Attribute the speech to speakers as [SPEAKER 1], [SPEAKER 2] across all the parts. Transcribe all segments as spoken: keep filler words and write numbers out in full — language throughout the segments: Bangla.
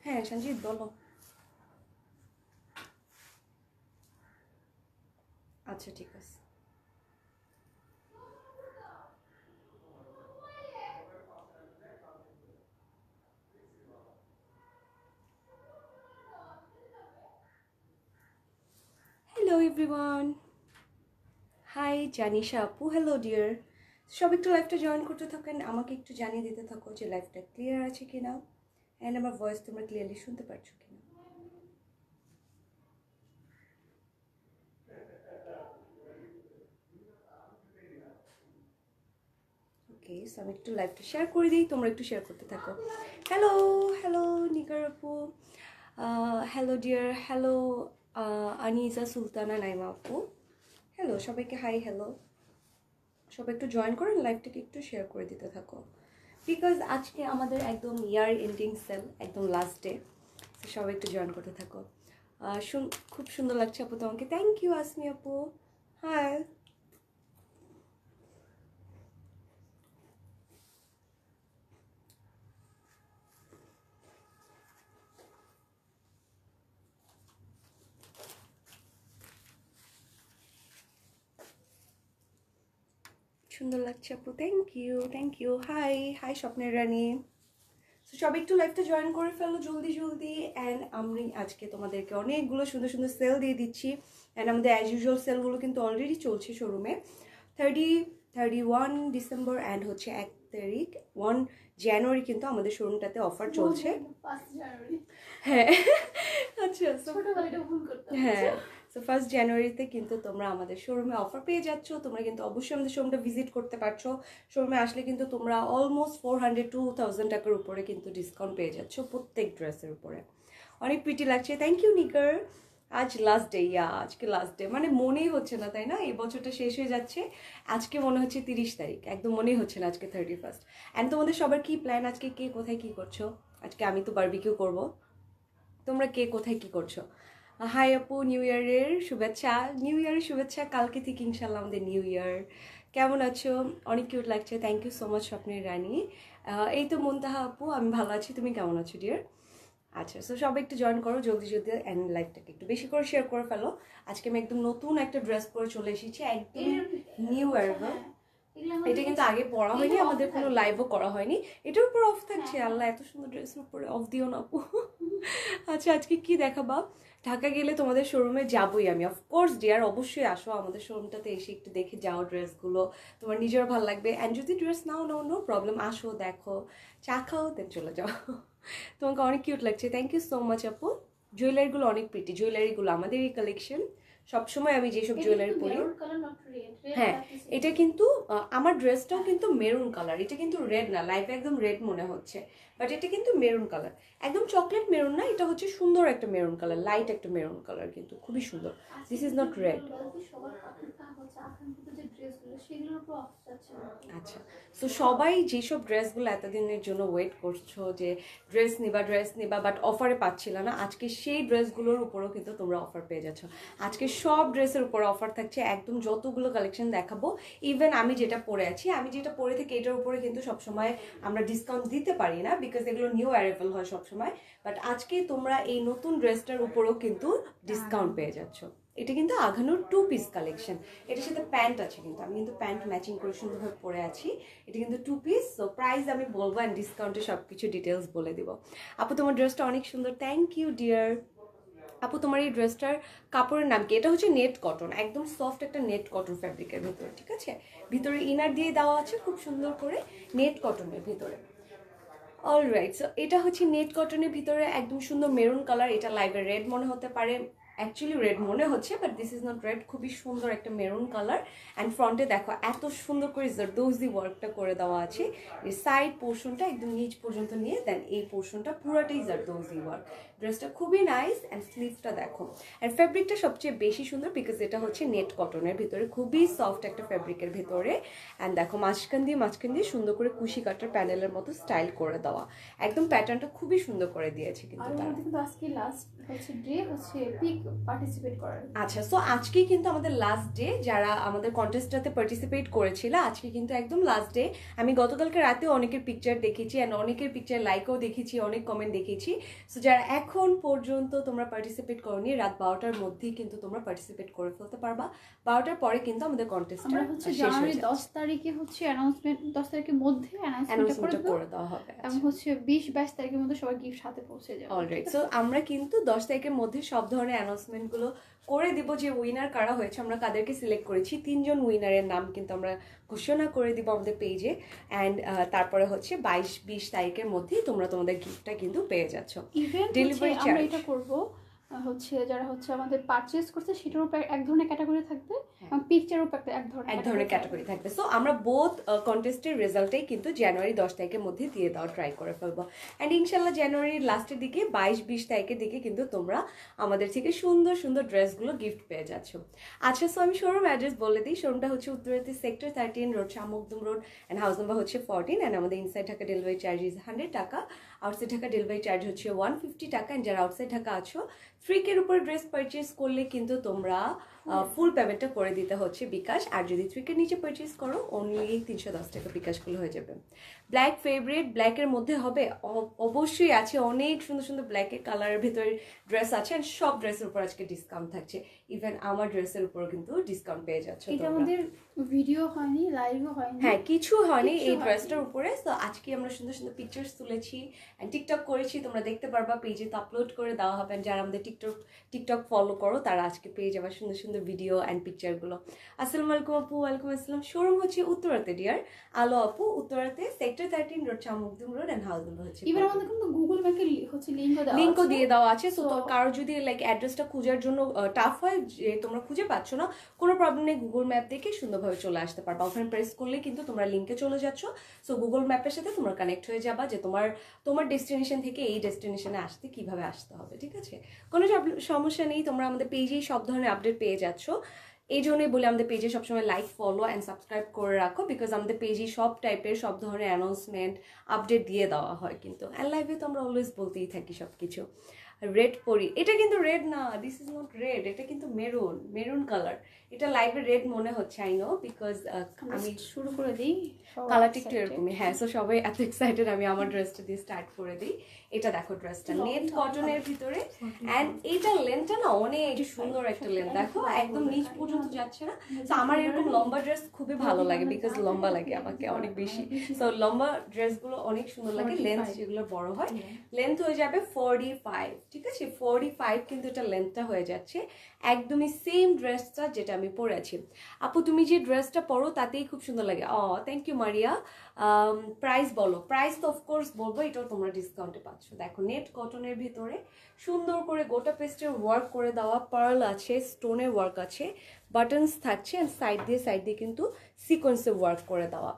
[SPEAKER 1] হ্যাঁ সঞ্জিত বলো। আচ্ছা ঠিক আছে। হ্যালো এভরিওয়ান, হাই জানিশা আপু, হ্যালো ডিয়ার। সব একটু লাইভটা জয়েন করতে থাকেন, আমাকে একটু জানিয়ে দিতে থাকো যে লাইভটা ক্লিয়ার আছে কিনা, অ্যান্ড আমার ভয়েস তোমরা ক্লিয়ারলি শুনতে পারছো কিনা। ওকে, সো আমি একটু লাইভটা শেয়ার করে দিই, তোমরা একটু শেয়ার করতে থাকো। হ্যালো হ্যালো নিগার আপু, hello dear, hello Aniza Sultana Naima আপু, হ্যালো সবাইকে হাই হ্যালো। সবাই একটু জয়েন করেন, লাইভটাকে একটু শেয়ার করে দিতে থাকো, বিকজ আজকে আমাদের একদম ইয়ার এন্ডিং সেল, একদম লাস্ট ডে। সবাই একটু জয়েন করতে থাকো। খুব সুন্দর লাগছে আপু তোমাকে, থ্যাংক ইউ আসমি আপু। হাই, সুন্দর লাগছে আপু, thank you thank you. Hi hi স্বপ্নের রানী। সো সবাই একটু লাইভটা জয়েন করে ফেলো জলদি জলদি। অ্যান্ড আমি আজকে তোমাদেরকে অনেকগুলো সুন্দর সুন্দর সেল দিয়ে দিচ্ছি। অ্যান্ড আমাদের অ্যাজ ইউজুয়াল সেলগুলো কিন্তু অলরেডি চলছে শোরুমে। Thirty thirty one December and হচ্ছে এক তারিখ ওয়ান জানুয়ারি কিন্তু আমাদের শোরুমটাতে অফার চলছে। হ্যাঁ আচ্ছা, হ্যাঁ সো ফার্স্ট জানুয়ারিতে কিন্তু তোমরা আমাদের শোরুমে অফার পেয়ে যাচ্ছ। তোমরা কিন্তু অবশ্যই আমাদের শোরুমটা ভিজিট করতে পারছো। শোরুমে আসলে কিন্তু তোমরা almost four hundred to thousand টাকার উপরে কিন্তু ডিসকাউন্ট পেয়ে যাচ্ছ প্রত্যেক ড্রেসের উপরে। অনেক প্রিটি লাগছে, থ্যাংক ইউ নিগার। আজ লাস্ট ডে, ইয়া আজকে লাস্ট ডে, মানে মনেই হচ্ছে না তাই না, এই বছরটা শেষ হয়ে যাচ্ছে। আজকে মনে হচ্ছে তিরিশ তারিখ, একদম মনেই হচ্ছে না আজকে থার্টি ফার্স্ট। অ্যান্ড তোমাদের সবার কি প্ল্যান, আজকে কে কোথায় কি করছো? আজকে আমি তো বারবিকিউ করবো, তোমরা কে কোথায় কি করছো? হাই আপু, নিউ ইয়ারের শুভেচ্ছা। নিউ ইয়ারের শুভেচ্ছা, কালকে থেকে ইনশাল্লাহ আমাদের নিউ ইয়ার। কেমন আছো? অনেক কিউট লাগছে, থ্যাংক ইউ সো মাচ স্বপ্নের রানী। এই তো মুনতাহা আপু, আমি ভালো আছি, তুমি কেমন আছো ডিয়ার? আচ্ছা, সো সবাই একটু জয়েন করো জলদি জলদি, অ্যান্ড লাইভটাকে একটু বেশি করে শেয়ার করে ফেলো। আজকে আমি একদম নতুন একটা ড্রেস পরে চলে এসেছি, একদম নিউ অ্যারাইভাল। এটা কিন্তু আগে পরা হয়নি, আমাদের কোনো লাইভও করা হয়নি। এটার উপর অফ থাকছে, আল্লাহ এত সুন্দর ড্রেসের উপরে অফ দিও না আপু। আচ্ছা আজকে কি দেখাবা? ঢাকা গেলে তোমাদের শোরুমে যাবোই আমি, অফকোর্স ডিয়ার, অবশ্যই আসো আমাদের শোরুমটাতে এসে একটু দেখে যাও ড্রেসগুলো, তোমার নিজেরও ভালো লাগবে। অ্যান্ড যদি ড্রেস নাও নাও নো প্রবলেম, আসো দেখো চা খাও দেন চলে যাও। তোমাকে অনেক কিউট লাগছে, থ্যাংক ইউ সো মাচ আপু। জুয়েলারিগুলো অনেক প্রিটি, জুয়েলারিগুলো আমাদের এই কালেকশন। সবসময় আমি যেসব জুয়েলারি পরি, হ্যাঁ এটা কিন্তু আমার ড্রেসটাও কিন্তু মেরুন কালার, এটা কিন্তু রেড না, লাইফে একদম রেড মনে হচ্ছে, বাট এটা কিন্তু মেরুন কালার, একদম চকলেট মেরুন না, এটা হচ্ছে সুন্দর একটা মেরুন কালার, লাইট একটা মেরুন কালার, কিন্তু খুবই সুন্দর। This is not red. আচ্ছা, সো সবাই যেসব ড্রেসগুলো এতদিনের জন্য ওয়েট করছো যে ড্রেস নিবা ড্রেস নিবা বাট অফারে পাচ্ছিল না, আজকে সেই ড্রেসগুলোর উপরেও কিন্তু তোমরা অফার পেয়ে যাচ্ছ। আজকে সব ড্রেসের উপর অফার থাকছে, একদম যতগুলো কালেকশন দেখাবো। ইভেন আমি যেটা পরে আছি, আমি যেটা পরে থাকি এটার উপরে কিন্তু সবসময় আমরা ডিসকাউন্ট দিতে পারি না, বিকজ এগুলো নিউ অ্যারাইভাল হয় সবসময়। বাট আজকে তোমরা এই নতুন ড্রেসটার উপরেও কিন্তু ডিসকাউন্ট পেয়ে যাচ্ছ। এটা কিন্তু আঘানুর টু পিস কালেকশন, এটার সাথে প্যান্ট আছে, কিন্তু আমি কিন্তু প্যান্ট ম্যাচিং করে সুন্দরভাবে পরে আছি। এটা কিন্তু টু পিস, সো প্রাইস আমি বলবো অ্যান্ড ডিসকাউন্টে সব কিছু ডিটেলস বলে দিব। আপু তোমার ড্রেসটা অনেক সুন্দর, থ্যাংক ইউ ডিয়ার। আপু তোমার এই ড্রেসটার কাপড়ের নাম কি? এটা হচ্ছে নেট কটন, একদম সফট একটা নেট কটন ফ্যাব্রিকের ভিতরে, ঠিক আছে? ভিতরে ইনার দিয়ে দেওয়া আছে খুব সুন্দর করে নেট কটনের ভিতরে। অলরাইট, সো এটা হচ্ছে নেট কটনের ভিতরে একদম সুন্দর মেরুন কালার, এটা লাইভে রেড মনে হতে পারে, অ্যাকচুয়ালি রেড মনে হচ্ছে but this is not red, খুবই সুন্দর একটা মেরুন কালার। অ্যান্ড ফ্রন্টে দেখো এত সুন্দর করে জারদৌজি ওয়ার্কটা করে দেওয়া আছে, এই সাইড পোর্শনটা একদম নিচ পর্যন্ত নিয়ে দেন এই পোর্শনটা পুরাটাই জারদৌজি ওয়ার্ক, ড্রেসটা খুবই নাইস অ্যান্ড স্লিভসটা দেখো অ্যান্ড ফ্যাব্রিকটা সবচেয়ে বেশি সুন্দর বিকজ এটা হচ্ছে নেট কটনের ভিতরে, খুবই সফট একটা ফ্যাব্রিকের ভিতরে। অ্যান্ড দেখো মাঝখান দিয়ে মাঝখান দিয়ে সুন্দর করে কুশি কাটার প্যানেলের মতো স্টাইল করে দেওয়া, একদম প্যাটার্নটা খুবই সুন্দর করে দিয়েছে কিন্তু তারা।
[SPEAKER 2] আজকে লাস্ট হচ্ছে ডে হচ্ছে পিক পার্টিসিপেট করার।
[SPEAKER 1] আচ্ছা, সো আজকে কিন্তু আমাদের লাস্ট ডে, যারা আমাদের কন্টেস্টটাতে পার্টিসিপেট করেছিল আজকে কিন্তু একদম লাস্ট ডে। আমি গতকালকে রাতেও অনেকের পিকচার দেখেছি অ্যান্ড অনেকের পিকচার লাইকও দেখেছি, অনেক কমেন্ট দেখেছি। সো যারা এখন পর্যন্ত তোমরা পার্টিসিপেট করোনি, রাত বারোটার মধ্যেই কিন্তু তোমরা পার্টিসিপেট করে ফেলতে পারবা। বারোটার পরে কিন্তু আমাদের কন্টেস্টটা
[SPEAKER 2] হচ্ছে জানুয়ারি দশ তারিখে হচ্ছে অ্যানাউন্সমেন্ট, দশ তারিখের মধ্যে অ্যানাউন্সমেন্ট করে দেওয়া হবে এবং হচ্ছে বিশ বাইশ তারিখের মধ্যে সবাই গিফট হাতে পৌঁছে যাবে।
[SPEAKER 1] অলরাইট, সো আমরা কিন্তু দশ তারিখের মধ্যে সব ধরনের অ্যানাউন্সমেন্টগুলো করে দিব, যে উইনার কারা হয়েছে, আমরা কাদেরকে সিলেক্ট করেছি, তিনজন উইনারের নাম কিন্তু আমরা ঘোষণা করে দিব আমাদের পেজে। অ্যান্ড তারপরে হচ্ছে বাইশ বিশ তারিখের মধ্যেই তোমরা তোমাদের গিফটটা কিন্তু পেয়ে যাচ্ছ।
[SPEAKER 2] ডেলিভারি চার্জ এটা করবো হচ্ছে যারা হচ্ছে আমাদের পারচেজ করছে সেটার উপর এক ধরনের ক্যাটাগরি থাকবে এবং পিকচার উপর এক ধরনের
[SPEAKER 1] এক ধরনের ক্যাটাগরি থাকবে। সো আমরা বোথ কন্টেস্টের রেজাল্টটাই কিন্তু জানুয়ারি দশ তারিখের মধ্যে দিয়ে দেওয়া ট্রাই করে ফেলবো। অ্যান্ড ইনশাল্লাহ জানুয়ারির লাস্টের দিকে বাইশ বিশ তারিখের দিকে কিন্তু তোমরা আমাদের থেকে সুন্দর সুন্দর ড্রেসগুলো গিফট পেয়ে যাচ্ছ। আচ্ছা, সো আমি শোরুম অ্যাড্রেস বলে দিই। শোরুমটা হচ্ছে উত্তরাতে sector thirteen road, Shamukdom road, and house number হচ্ছে ফোরটিন। অ্যান্ড আমাদের inside Dhaka delivery charge is hundred টাকা, আউটসাইড ঢাকা ডেলিভারি চার্জ হচ্ছে ওয়ান ফিফটি টাকা। অ্যান্ড যারা আউটসাইড ঢাকা আছো, থ্রি কের উপর ড্রেস পারচেস করলে কিন্তু তোমরা ফুল পেমেন্টটা করে দিতে হচ্ছে বিকাশ, আর যদি থ্রি কের নিচে পারচেস করো অনলি তিনশো দশ টাকা বিকাশগুলো হয়ে যাবে। ব্ল্যাক ফেভারিট, ব্ল্যাকের মধ্যে হবে অবশ্যই আছে, অনেক সুন্দর সুন্দর ব্ল্যাকের কালারের ভিতরে ড্রেস আছে অ্যান্ড সব ড্রেসের উপর আজকে ডিসকাউন্ট থাকছে। ইভেন আমার ড্রেসের উপরও কিন্তু ডিসকাউন্ট পেয়ে যাচ্ছে।
[SPEAKER 2] এটা আমাদের ভিডিও হয়নি, লাইভও হয়নি,
[SPEAKER 1] হ্যাঁ কিছু হয়নি এই ড্রেসটার উপরে। তো আজকে আমরা সুন্দর সুন্দর পিকচার্স তুলেছি অ্যান্ড টিকটক করেছি, তোমরা দেখতে পারবা, পেজে তো আপলোড করে দেওয়া হবে। যারা আমাদের টিকটক টিকটক ফলো করো তারা আজকে পেয়ে যাবে সুন্দর সুন্দর ভিডিও অ্যান্ড পিকচারগুলো। আসসালামু আলাইকুম আপু। ওয়ালাইকুম আসসালাম। শোরুম হচ্ছে উত্তরাতে ডিয়ার, আলো আপু, উত্তরাতে sector thirteen road, Shamukdom road, and house number হচ্ছে।
[SPEAKER 2] এবার আমাদের কিন্তু গুগল ম্যাপে হচ্ছে লিংকও দেওয়া আছে,
[SPEAKER 1] লিংকও দিয়ে দেওয়া আছে। সো কারো যদি লাইক অ্যাড্রেসটা খোঁজার জন্য টাফ হয়, যে তোমরা খুঁজে পাচ্ছ না, কোনো প্রবলেম নেই, গুগল ম্যাপ দেখে সুন্দরভাবে চলে আসতে পারবা। ওখানে প্রেস করলে কিন্তু তোমরা লিংকে চলে যাচ্ছ। সো গুগল ম্যাপের সাথে তোমরা কানেক্ট হয়ে যাবা যে তোমার তোমার ডেস্টিনেশন থেকে এই ডেস্টিনেশনে আসতে কিভাবে আসতে হবে, ঠিক আছে? কোনো সমস্যা নেই, তোমরা আমাদের পেজেই সব ধরনের আপডেট পেয়ে যাচ্ছ। এই জন্যই বলে আমাদের পেজে সবসময় লাইক, ফলো অ্যান্ড সাবস্ক্রাইব করে রাখো, বিকজ আমাদের পেজে সব টাইপের সব ধরনের অ্যানাউন্সমেন্ট আপডেট দিয়ে দেওয়া হয় কিন্তু। অ্যান্ড লাইভে তো আমরা অলওয়েজ বলতেই থাকি সব কিছু। রেড পরি, এটা কিন্তু রেড না, দিস ইজ নট রেড, এটা কিন্তু মেরুন, মেরুন কালার। এটা লাইভে রেড মনে হচ্ছে, আই নো, বিকজ আমি
[SPEAKER 2] শুরু করে দিই,
[SPEAKER 1] কালারটা একটু এরকমই। হ্যাঁ, সো সবাই এত এক্সাইটেড, আমি আমার ড্রেসটা দিয়ে স্টার্ট করে দিই। এটা দেখো ড্রেসটা নেট কটনের ভিতরে অ্যান্ড এইটা লেন্থটা না অনেক সুন্দর একটা লেন্থ, দেখো একদম নিচ পর্যন্ত যাচ্ছে না। তো আমার এরকম লম্বা ড্রেস খুবই ভালো লাগে, বিকজ লম্বা লাগে আমাকে অনেক বেশি। সো লম্বা ড্রেসগুলো অনেক সুন্দর লাগে, লেন্থ যেগুলো বড় হয়। লেন্থ হয়ে যাবে ফোরটি ফাইভ, ঠিক আছে? ফোরটি ফাইভ কিন্তু এটা লেন্থটা হয়ে যাচ্ছে, একদমই সেম ড্রেসটা যেটা আমি পরেছি। আপু তুমি যে ড্রেসটা পরো তাতেই খুব সুন্দর লাগে। ও থ্যাংক ইউ মারিয়া। প্রাইস বলো। প্রাইস তো অফকোর্স বলবো, এটাও তোমরা ডিসকাউন্টে পাচ্ছ। দেখো নেট কটনের ভিতরে সুন্দর করে গোটা পেস্টের ওয়ার্ক করে দেওয়া, পার্ল আছে, স্টোনের ওয়ার্ক আছে, বাটনস থাকছে অ্যান্ড সাইড দিয়ে সাইড দিয়ে কিন্তু সিকোয়েন্সে ওয়ার্ক করে দেওয়া।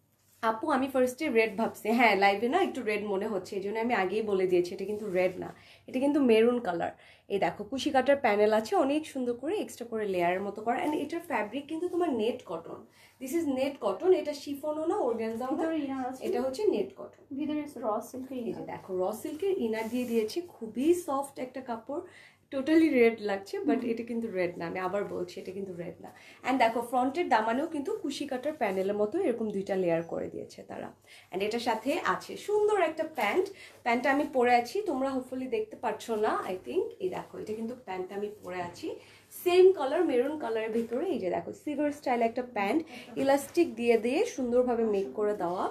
[SPEAKER 1] আপু আমি ফার্স্টে রেড ভাবছি, হ্যাঁ লাইভে না একটু রেড মনে হচ্ছে, এই জন্য আমি আগেই বলে দিয়েছি এটা কিন্তু রেড না, এটা কিন্তু মেরুন কালার। এই দেখো কুশি কাটার প্যানেল আছে, অনেক সুন্দর করে এক্সট্রা করে লেয়ারের মতো করা। অ্যান্ড এটার ফ্যাব্রিক কিন্তু তোমার net cotton, this is net cotton, এটা শিফনও না, অর্গানজাও না, এটা হচ্ছে নেট কটন।
[SPEAKER 2] ভিতরে র সিল্কের,
[SPEAKER 1] এই যে দেখো র সিল্কের ইনার দিয়ে দিয়েছে, খুবই সফট একটা কাপড়, টোটালি রেড লাগছে বাট এটা কিন্তু রেড না, আমি আবার বলছি এটা কিন্তু রেড না। অ্যান্ড দেখো ফ্রন্টের দামানেও কিন্তু কুশি কাটার প্যানেলের মতো এরকম দুইটা লেয়ার করে দিয়েছে তারা। অ্যান্ড এটার সাথে আছে সুন্দর একটা প্যান্ট, প্যান্টটা আমি পরে আছি, তোমরা হোপফুলি দেখতে পাচ্ছ না আই থিঙ্ক। এই দেখো এটা কিন্তু প্যান্টটা আমি পরে আছি, সেম কালার মেরুন কালারের ভিতরে। এই যে দেখো সিগার স্টাইল একটা প্যান্ট, ইলাস্টিক দিয়ে দিয়ে সুন্দরভাবে মেক করে দেওয়া।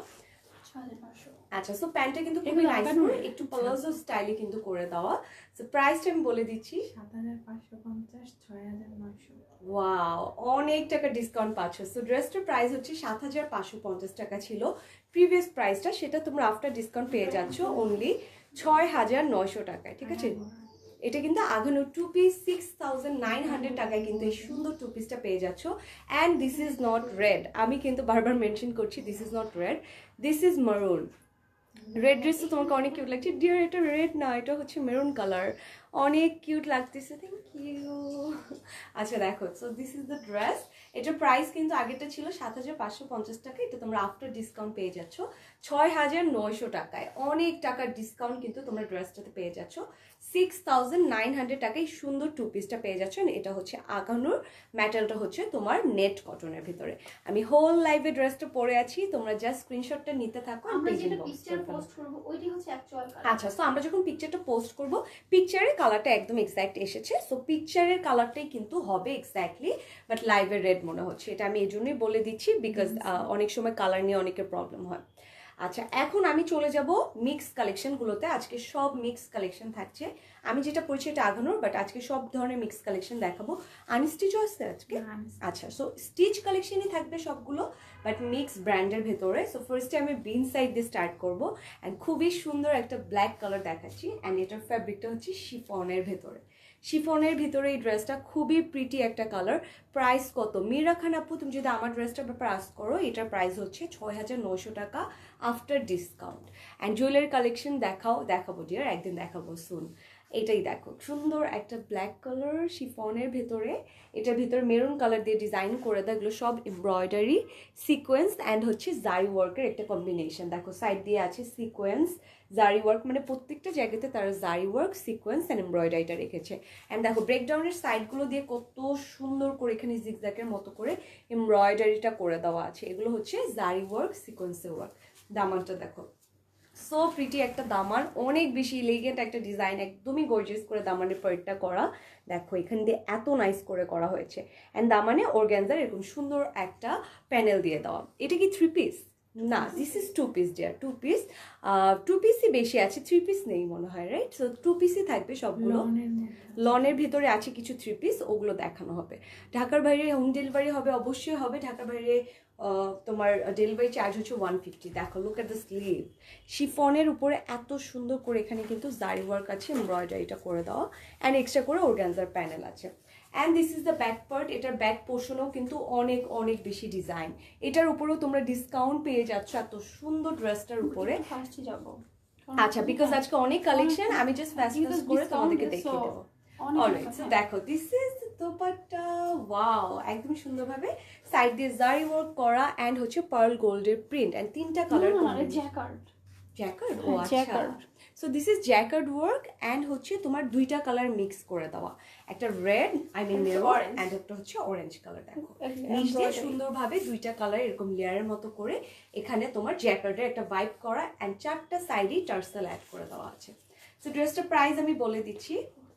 [SPEAKER 1] আচ্ছা, সো প্যান্টটা কিন্তু খুবই নাইস করে একটু প্লাজো স্টাইলে কিন্তু করে দেওয়া। সো প্রাইসটা আমি বলে দিচ্ছি,
[SPEAKER 2] সাত হাজার পাঁচশো পঞ্চাশ, ছয় হাজার নয়শো।
[SPEAKER 1] ওয়াও, অনেক টাকা ডিসকাউন্ট পাচ্ছ। সো ড্রেসটার প্রাইস হচ্ছে সাত হাজার পাঁচশো পঞ্চাশ টাকা ছিল প্রিভিয়াস প্রাইসটা, সেটা তোমরা আফটার ডিসকাউন্ট পেয়ে যাচ্ছ অনলি ছয় হাজার নয়শো টাকায়, ঠিক আছে? এটা কিন্তু আগানো two piece six thousand nine hundred টাকায় কিন্তু এই সুন্দর টু পিসটা পেয়ে যাচ্ছ। And this is not red, আমি কিন্তু বারবার মেনশন করছি this is not red, this is maroon. Red ড্রেসও তোমাকে অনেক কিউট লাগছে ডিয়ার। এটা রেড না, এটা হচ্ছে মেরুন কালার, অনেক কিউট লাগতেছে, থ্যাংক ইউ। আচ্ছা দেখো, so this is the dress. এটার প্রাইস কিন্তু আগেরটা ছিল সাত হাজার পাঁচশো পঞ্চাশ টাকা, এটা তোমরা আফটার ডিসকাউন্ট পেয়ে যাচ্ছ ছয় হাজার নয়শো টাকায়। অনেক টাকার ডিসকাউন্ট কিন্তু তোমরা ড্রেসটাতে পেয়ে যাচ্ছ সিক্স থাউজেন্ড নাইন হান্ড্রেড টাকায় সুন্দর টু পিসটা পেয়ে যাচ্ছ। এটা হচ্ছে আগানুর, ম্যাটেরিয়ালটা হচ্ছে তোমার নেট কটনের ভিতরে। আমি হোল লাইভে ড্রেসটা পরে আছি, তোমরা জাস্ট স্ক্রিনশটটা নিতে থাকো। আচ্ছা, সো আমরা যখন পিকচারটা পোস্ট করবো, পিকচারের কালারটা একদম এক্স্যাক্ট এসেছে, সো পিকচারের কালারটাই কিন্তু হবে এক্স্যাক্টলি, বাট লাইভের রেড মনে হচ্ছে। এটা আমি এই জন্যই বলে দিচ্ছি বিকজ অনেক সময় কালার নিয়ে অনেকের প্রবলেম হয়। আচ্ছা, এখন আমি চলে যাব মিক্স কালেকশনগুলোতে। আজকে সব মিক্স কালেকশন থাকছে। আমি যেটা পড়ছি এটা আগানোর, বাট আজকে সব ধরনের মিক্স কালেকশন দেখাবো। আনস্টিচ আছে আজকে। আচ্ছা, সো স্টিচ কালেকশনই থাকবে সবগুলো, বাট মিক্স ব্র্যান্ডের ভেতরে। সো ফার্স্টে আমি বিন সাইড দিয়ে স্টার্ট করবো, অ্যান্ড খুবই সুন্দর একটা ব্ল্যাক কালার দেখাচ্ছি, অ্যান্ড এটার ফ্যাব্রিকটা হচ্ছে শিফনের ভেতরে। শিফনের ভিতরে এই ড্রেসটা খুবই প্রিটি একটা কালার। প্রাইস কত মীরা খান আপু, তুমি যদি আমার ড্রেসটার ব্যাপারে আস্ক করো, এটার প্রাইস হচ্ছে ছয় হাজার নয়শো টাকা after discount. And jewellery collection দেখাও, দেখাবো ডিয়ার, একদিন দেখাবো সুন। এটাই দেখো, সুন্দর একটা ব্ল্যাক কালার শিফনের ভেতরে, এটার ভিতরে মেরুন কালার দিয়ে ডিজাইন করে দেয়। এগুলো সব এমব্রয়ডারি, সিকোয়েন্স অ্যান্ড হচ্ছে জারি ওয়ার্কের একটা কম্বিনেশন। দেখো সাইড দিয়ে আছে সিকোয়েন্স, জারি ওয়ার্ক, মানে প্রত্যেকটা জায়গাতে তারা জারি ওয়ার্ক, সিকোয়েন্স অ্যান্ড এমব্রয়ডারিটা রেখেছে। অ্যান্ড দেখো ব্রেকডাউনের সাইডগুলো দিয়ে কত সুন্দর করে এখানে জিগজ্যাগের মতো করে এমব্রয়ডারিটা করে দেওয়া আছে। এগুলো হচ্ছে জারি ওয়ার্ক, সিকোয়েন্সের ওয়ার্ক। দামানটা দেখো, সো প্রিটি একটা দামান, অনেক বেশি এলিগেন্ট একটা ডিজাইন, একদমই গর্জিয়াস করে দামানের পার্টটা করা। দেখো এখান দিয়ে এত নাইস করে করা হয়েছে, অ্যান্ড দামানে অর্গ্যানজার এরকম সুন্দর একটা প্যানেল দিয়ে দেওয়া। এটা কি থ্রি পিস? না, this is two piece dear, two piece. Two পিসই বেশি আছে, থ্রি পিস নেই মনে হয়, রাইট? সো টু পিসই থাকবে সবগুলো। লনের ভিতরে আছে কিছু থ্রি পিস, ওগুলো দেখানো হবে। ঢাকার বাইরে হোম ডেলিভারি হবে, অবশ্যই হবে। ঢাকার বাইরে তোমার ডেলিভারি চার্জ হচ্ছে ওয়ান ফিফটি। দেখো লুক এট দ্য স্লিভ, শিফনের উপরে এত সুন্দর করে এখানে কিন্তু জারি ওয়ার্ক আছে, এমব্রয়ডারিটা করে দেওয়া, অ্যান্ড এক্সট্রা করে অর্গানজার প্যানেল আছে। And this is the back part. এটার ব্যাক পোর্শনও কিন্তু অনেক অনেক বেশি ডিজাইন। এটার উপরেও তোমরা ডিসকাউন্ট পেয়ে যাচ্ছ এত সুন্দর ড্রেসটার উপরে। আচ্ছা, বিকজ আজকে অনেক কালেকশন, আমি জাস্ট ফাস্ট ফাস্ট করে তোমাদেরকে দেখিয়ে দেবো। অলরাইট, সো দেখো দিস ইজ দোপাট্টা। ওয়াও, একদম সুন্দরভাবে সাইড দিয়ে জারি ওয়ার্ক করা, অ্যান্ড হচ্ছে পার্ল গোল্ডের প্রিন্ট, অ্যান্ড তিনটা কালার। জ্যাকার্ড, জ্যাকার্ড, ও আচ্ছা। So this is jacquard work, and হচ্ছে তোমার দুইটা কালার মিক্স করে দেওয়া, একটা red I mean maroon, and একটা হচ্ছে অরেঞ্জ কালার। দেখো নিচ দিয়ে সুন্দরভাবে দুইটা কালার এরকম লেয়ারের মতো করে এখানে তোমার জ্যাকার্ডের একটা ভাইব করা, অ্যান্ড চারটা সাইডেই টার্সেল অ্যাড করে দেওয়া আছে। সো ড্রেসটার প্রাইস আমি বলে দিচ্ছি।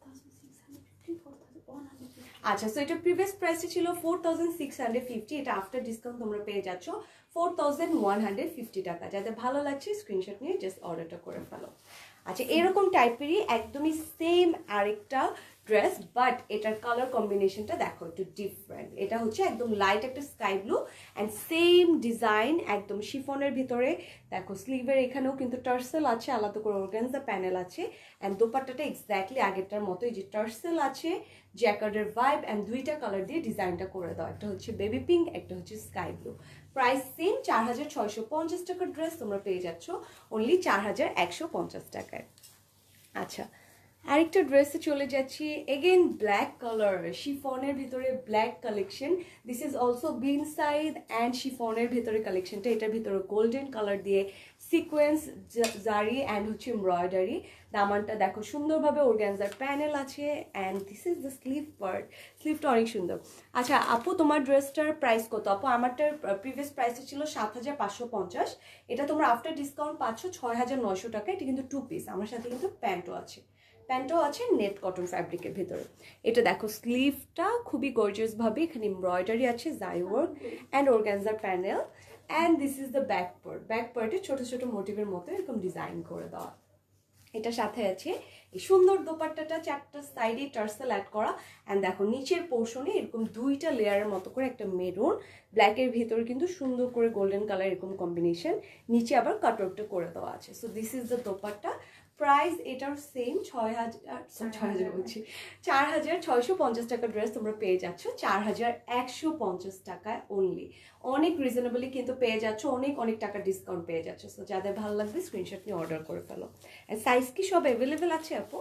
[SPEAKER 1] আচ্ছা, সো এটা প্রিভিয়াস প্রাইসে ছিল four thousand six hundred fifty, এটা আফটার ডিসকাউন্ট তোমরা পেয়ে যাচ্ছ four thousand one hundred fifty টাকা। যাদের ভালো লাগছে স্ক্রিনশট নিয়ে জাস্ট অর্ডারটা করে ফেলো। আচ্ছা, এরকম টাইপেরই একদমই সেম আরেকটা ড্রেস, বাট এটার কালার কম্বিনেশনটা দেখো একটু ডিফারেন্ট। এটা হচ্ছে একদম লাইট একটা sky blue, and same design একদম শিফনের ভিতরে। দেখো স্লিভের এখানেও কিন্তু টার্সেল আছে, আলাদা করে অর্গানজা প্যানেল আছে, অ্যান্ড দোপাট্টাটা এক্স্যাক্টলি আগেরটার মতোই, যে টার্সেল আছে, জ্যাকার্ডের ভাইব, অ্যান্ড দুইটা কালার দিয়ে ডিজাইনটা করে দাও। একটা হচ্ছে বেবি পিঙ্ক, একটা হচ্ছে স্কাই ব্লু। প্রাইস সেম, চার হাজার ছয়শো পঞ্চাশ টাকার ড্রেস তোমরা পেয়ে যাচ্ছ অনলি চার হাজার একশো পঞ্চাশ টাকায়। আচ্ছা, আরেকটা ড্রেসে চলে যাচ্ছি। এগেন ব্ল্যাক কালার, শিফনের ভিতরে black collection. This is also Bin Saeed and শিফনের ভিতরে কালেকশনটা। এটার ভিতরে গোল্ডেন কালার দিয়ে সিকোয়েন্স, জারি অ্যান্ড হচ্ছে এমব্রয়ডারি। দামানটা দেখো সুন্দরভাবে অর্গানজার প্যানেল আছে, and this is the sleeve part. স্লিভটা অনেক সুন্দর। আচ্ছা আপু, তোমার ড্রেসটার প্রাইস কত? আপু আমারটার প্রিভিয়াস প্রাইসটা ছিল সাত হাজার পাঁচশো পঞ্চাশ, এটা তোমরা আফটার ডিসকাউন্ট পাচ্ছ ছয় হাজার নয়শো টাকা। এটা কিন্তু টু পিস, আমার সাথে কিন্তু প্যান্টও আছে, প্যান্টও আছে নেট কটন ফ্যাব্রিকের ভিতরে। এটা দেখো স্লিভটা খুবই গর্জিয়াস ভাবে এখানে এমব্রয়ডারি আছে, জারি ওয়ার্ক অ্যান্ড অর্গানজার panel, and this is the back part. Back পার্টে ছোট ছোট মোটিভের মতো এরকম ডিজাইন করে দেওয়া। এটার সাথে আছে এই সুন্দর দোপাট্টাটা, চারটা সাইডে টার্সেল অ্যাড করা, অ্যান্ড দেখো নিচের পোর্শনে এরকম দুইটা লেয়ারের মতো করে একটা মেরুন, ব্ল্যাকের ভিতরে কিন্তু সুন্দর করে গোল্ডেন কালার এরকম কম্বিনেশন, নিচে আবার কাটওয়ার্কটা করে দেওয়া আছে। So this is the dupatta. Price এটার সেম ছয় হাজার ছয় হাজার বলছি চার হাজার ছয়শো পঞ্চাশ টাকা ড্রেস তোমরা পেয়ে যাচ্ছ চার হাজার একশো পঞ্চাশ টাকায় অনলি। অনেক রিজনেবলি কিন্তু পেয়ে যাচ্ছ, অনেক অনেক টাকা ডিসকাউন্ট পেয়ে যাচ্ছ। সো যাদের ভালো লাগবে স্ক্রিনশট নিয়ে অর্ডার করে ফেলো। সাইজ কি সব অ্যাভেলেবেল আছে আপু?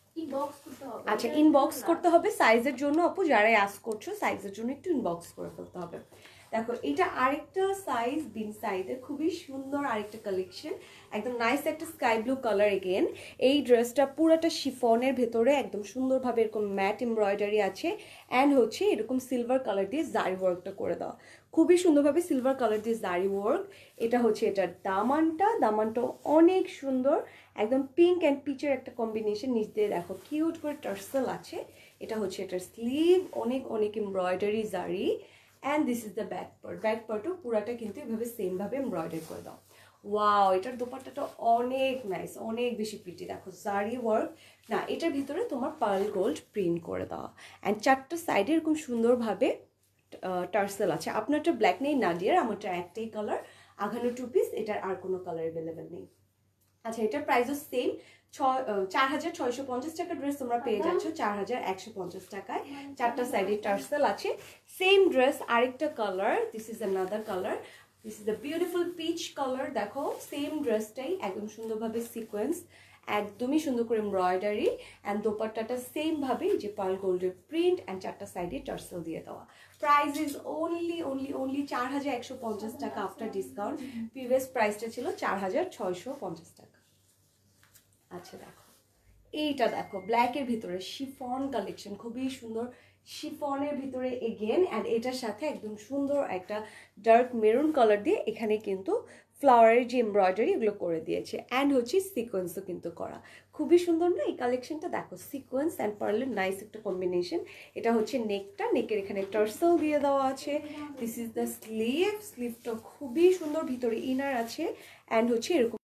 [SPEAKER 1] আচ্ছা ইনবক্স করতে হবে সাইজের জন্য আপু, যারাই আস্ক করছো সাইজের জন্য একটু ইনবক্স করে ফেলতে হবে। দেখো এটা আরেকটা সাইজ বিন সাইজের খুবই সুন্দর আরেকটা কালেকশন, একদম নাইস একটা স্কাই ব্লু কালার। এগেন এই ড্রেসটা পুরোটা শিফনের ভেতরে একদম সুন্দরভাবে এরকম ম্যাট এমব্রয়ডারি আছে অ্যান্ড হচ্ছে এরকম সিলভার কালার দিয়ে জারি ওয়ার্কটা করে দেওয়া, খুবই সুন্দরভাবে সিলভার কালার দিয়ে জারি ওয়ার্ক। এটা হচ্ছে এটার দামানটা, দামানটা অনেক সুন্দর, একদম পিঙ্ক অ্যান্ড পিচের একটা কম্বিনেশন। নিচ দিয়ে দেখো কিউট করে টার্সেল আছে। এটা হচ্ছে এটার স্লিভ, অনেক অনেক embroidery zari and this is the back part. Back পার্টও পুরাটা কিন্তু এভাবে সেমভাবে এমব্রয়ডারি করে দাও। ওয়াও, এটার দোপাট্টাটা অনেক নাইস, অনেক বেশি প্রিটি। দেখো জারি ওয়ার্ক না, এটার ভিতরে তোমার পার্ল গোল্ড প্রিন্ট করে দেওয়া অ্যান্ড চারটা সাইডে এরকম সুন্দরভাবে টার্সেল আছে। আপনারটা ব্ল্যাক নেই নাডিয়ার, আমারটা একটাই কালার আঘানো টু পিস, এটার আর কোনো কালার অ্যাভেলেবেল নেই। আচ্ছা এটার প্রাইসও সেম, ছয় চার হাজার ছয়শো পঞ্চাশ টাকা ড্রেস তোমরা পেয়ে যাচ্ছ চার হাজার একশো পঞ্চাশ টাকায়। চারটা সাইডে টার্সেল আছে। সেম ড্রেস আরেকটা colour, this is another colour, this is the beautiful peach colour. দেখো সেম ড্রেসটাই একদম সুন্দরভাবে সিকোয়েন্স, একদমই সুন্দর করে এমব্রয়ডারি অ্যান্ড দোপাট্টাটা সেম ভাবে যে পার্ল গোল্ডের প্রিন্ট অ্যান্ড চারটা সাইডে টার্সেল দিয়ে দেওয়া। Price is only only only চার হাজার একশো পঞ্চাশ টাকা আফটার ডিসকাউন্ট। প্রিভিয়াস প্রাইসটা ছিল চার হাজার ছয়শো পঞ্চাশ টাকা। আচ্ছা দেখো এইটা দেখো ব্ল্যাকের ভিতরে শিফন কালেকশন, খুবই সুন্দর শিফনের ভিতরে এগেন অ্যান্ড এটার সাথে একদম সুন্দর একটা ডার্ক মেরুন কালার দিয়ে এখানে কিন্তু ফ্লাওয়ারের যে এমব্রয়ডারি এগুলো করে দিয়েছে অ্যান্ড হচ্ছে সিকোয়েন্সও কিন্তু করা, খুবই সুন্দর না এই কালেকশনটা। দেখো সিকোয়েন্স অ্যান্ড পার্লের নাইস একটা কম্বিনেশন। এটা হচ্ছে নেকটা, নেকের এখানে টার্সেল দিয়ে দেওয়া আছে। দিস ইজ দ্য স্লিভ, স্লিভটা খুবই সুন্দর, ভিতরে ইনার আছে অ্যান্ড হচ্ছে এরকম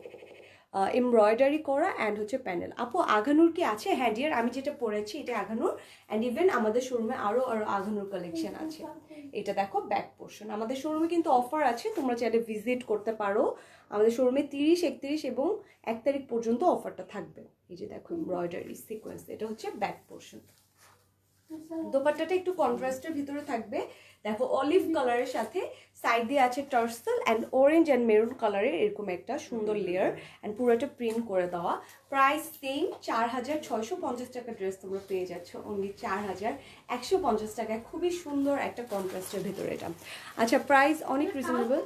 [SPEAKER 1] এমব্রয়ডারি করা অ্যান্ড হচ্ছে প্যানেল। আপু আঘানুর কি আছে? হ্যাঁ ডিয়ার, আমি যেটা পরেছি এটা আঘানুর অ্যান্ড ইভেন আমাদের শোরুমে আরও আরও আঘানুর কালেকশন আছে। এটা দেখো ব্যাক পোর্শন, আমাদের শোরুমে কিন্তু অফার আছে, তোমরা চাইলে ভিজিট করতে পারো। আমাদের শোরুমে তিরিশ একত্রিশ এবং এক তারিখ পর্যন্ত অফারটা থাকবে। এই যে দেখো এমব্রয়ডারি সিকোয়েন্স, এটা হচ্ছে ব্যাক পোর্শন। দোপাট্টাটা একটু কন্ট্রাস্টের ভিতরে থাকবে। দেখো অলিভ কালারের সাথে সাইড দিয়ে আছে tassel and orange and maroon কালারের এরকম একটা সুন্দর লেয়ার অ্যান্ড পুরোটা প্রিন্ট করে দেওয়া। প্রাইস সেম চার হাজার ছয়শো পঞ্চাশ টাকা ড্রেস তোমরা পেয়ে যাচ্ছ অনলি চার হাজার একশো পঞ্চাশ টাকায়, খুবই সুন্দর একটা কন্ট্রাস্টের ভিতরে এটা। আচ্ছা প্রাইস অনেক রিজনেবল।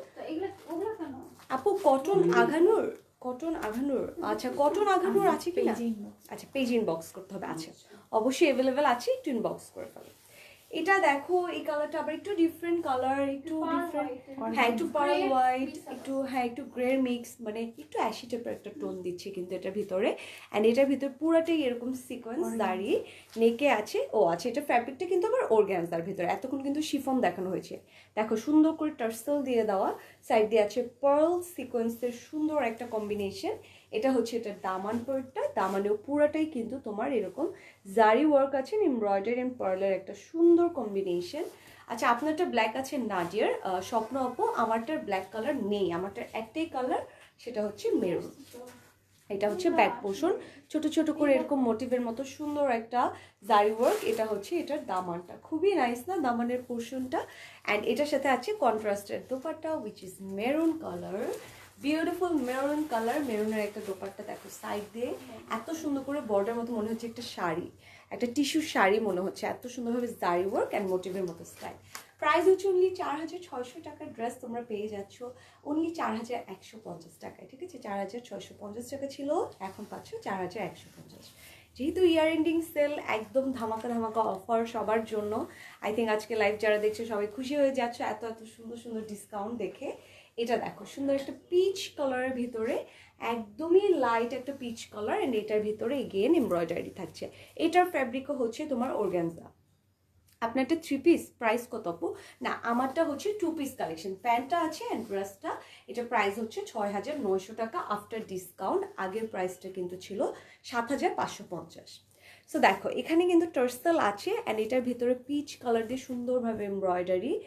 [SPEAKER 1] আপু কটন আঘানুর, কটন আঘানুর, আচ্ছা কটন আঘানুর আছে কি না? আচ্ছা পেজ ইনবক্স করতে হবে। আচ্ছা অবশ্যই অ্যাভেলেবেল আছে, একটু ইনবক্স করে ফেলো। এটা দেখো এই কালারটা আবার একটু ডিফারেন্ট কালার, একটু ডিফারেন্ট, হ্যাঁ একটু পার্ল হোয়াইট, একটু হ্যাঁ একটু গ্রে মিক্স, মানে একটু অ্যাশি টাইপের একটা টোন দিচ্ছে কিন্তু এটার ভিতরে অ্যান্ড এটার ভিতরে পুরাটাই এরকম সিকোয়েন্স দাঁড়িয়ে নেকে আছে। ও আচ্ছা এটা ফ্যাব্রিকটা কিন্তু আবার অর্গ্যানজার ভিতরে, এতক্ষণ কিন্তু শিফন দেখানো হয়েছে। দেখো সুন্দর করে টার্সেল দিয়ে দেওয়া, সাইড দিয়ে আছে পার্ল সিকোয়েন্সের সুন্দর একটা কম্বিনেশন। এটা হচ্ছে এটা দামান পার্টটা, দামানেও পুরাটাই কিন্তু তোমার এরকম জারি ওয়ার্ক আছে, এমব্রয়ডারি অ্যান্ড পার্লের একটা সুন্দর কম্বিনেশন। আচ্ছা আপনারটা ব্ল্যাক আছে নাডিয়ার, স্বপ্ন আপু আমারটার ব্ল্যাক কালার নেই, আমারটার একটাই কালার সেটা হচ্ছে মেরুন। এটা হচ্ছে ব্যাক পোর্শন, ছোট ছোট করে এরকম মোটিভের মতো সুন্দর একটা জারি ওয়ার্ক। এটা হচ্ছে এটার দামানটা, খুবই নাইস না দামানের পোর্শনটা অ্যান্ড এটার সাথে আছে কন্ট্রাস্টের dupatta which is maroon colour, beautiful maroon colour. মেরুনের একটা দোপাট্টা দেখো সাইড দিয়ে এত সুন্দর করে বর্ডার মতো মনে হচ্ছে একটা শাড়ি, একটা টিস্যু শাড়ি মনে হচ্ছে, এত সুন্দরভাবে জারি ওয়ার্ক অ্যান্ড মোটিভের মতো স্টাইল। প্রাইস হচ্ছে অনলি চার হাজার ছয়শো টাকার ড্রেস তোমরা পেয়ে যাচ্ছ অনলি চার হাজার একশো পঞ্চাশ টাকায়, ঠিক আছে? চার হাজার ছয়শো পঞ্চাশ টাকা ছিল, এখন পাচ্ছ চার হাজার একশো পঞ্চাশ। যেহেতু ইয়ার এন্ডিং সেল একদম ধামাকা ধামাকা অফার সবার জন্য, আই থিঙ্ক আজকে লাইভ যারা দেখছো সবাই খুশি হয়ে যাচ্ছ এত এত সুন্দর সুন্দর ডিসকাউন্ট দেখে। এটা দেখো সুন্দর একটা পিচ কালারের ভিতরে, একদমই লাইট একটা পিচ কালার এন্ড এটার ভিতরে এগেন এমব্রয়ডারি থাকছে। এটার ফ্যাব্রিকও হচ্ছে তোমার অর্গানজা। আপনার একটা থ্রি পিস প্রাইস কত আপু? না আমারটা হচ্ছে টু পিস কালেকশন, প্যান্টটা আছে অ্যান্ড ড্রেসটা। এটা প্রাইস হচ্ছে ছয় হাজার নয়শো টাকা আফটার ডিসকাউন্ট, আগের প্রাইসটা কিন্তু ছিল সাত হাজার পাঁচশো পঞ্চাশ। সো দেখো এখানে কিন্তু টার্সেল আছে অ্যান্ড এটার ভিতরে পিচ কালার দিয়ে সুন্দরভাবে embroidery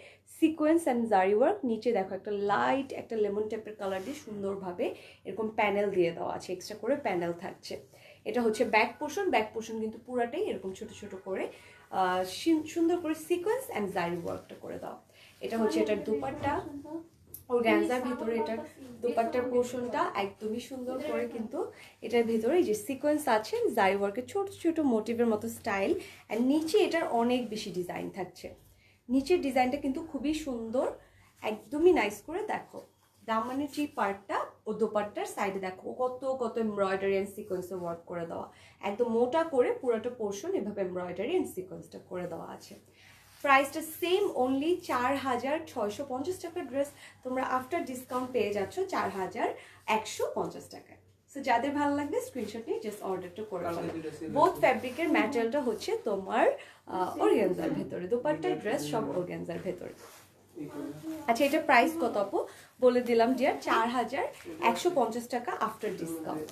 [SPEAKER 1] sequins and zari work. নিচে দেখো একটা লাইট একটা লেমন টাইপের কালার দিয়ে সুন্দরভাবে এরকম প্যানেল দিয়ে দেওয়া আছে, এক্সট্রা করে প্যানেল থাকছে। এটা হচ্ছে ব্যাক পোর্শন, ব্যাক পোর্শন কিন্তু পুরাটাই এরকম ছোট ছোট করে সুন্দর করে সিকোয়েন্স অ্যান্ড জারি ওয়ার্কটা করে দাও। এটা হচ্ছে এটার দুপাট্টা, অর্গানজার ভিতরে এটার দুপাট্টার পোর্শনটা একদমই সুন্দর করে কিন্তু এটার ভিতরে যে সিকোয়েন্স আছে জারি ওয়ার্কের ছোট ছোট মোটিভের মতো স্টাইল, অ্যান্ড নিচে এটার অনেক বেশি ডিজাইন থাকছে। নিচের ডিজাইনটা কিন্তু খুবই সুন্দর, একদমই নাইস করে দেখো। দামানের যে পার্টটা ও দোপাট্টার সাইডে দেখো কত কত এমব্রয়ডারি অ্যান্ড সিকোয়েন্সে ওয়ার্ক করে দেওয়া, একদম মোটা করে পুরোটা পোর্শন এভাবে এমব্রয়ডারি অ্যান্ড সিকোয়েন্সটা করে দেওয়া আছে। প্রাইসটা সেম, অনলি চার হাজার ছয়শো পঞ্চাশ টাকার ড্রেস তোমরা আফটার ডিসকাউন্ট পেয়ে যাচ্ছ চার হাজার একশো পঞ্চাশ টাকায়। সো যাদের ভালো লাগবে স্ক্রিনশট নিয়ে জাস্ট অর্ডারটা করে ফেলো। বোথ ফ্যাব্রিকের ম্যাটেরিয়ালটা হচ্ছে তোমার অর্গানজার ভেতরে, দোপাট্টার ড্রেস সব অর্গানজার ভেতরে। আচ্ছা এটা প্রাইস কত আপু বলে দিলাম ডিয়ার, চার হাজার একশো পঞ্চাশ টাকা আফটার ডিসকাউন্ট।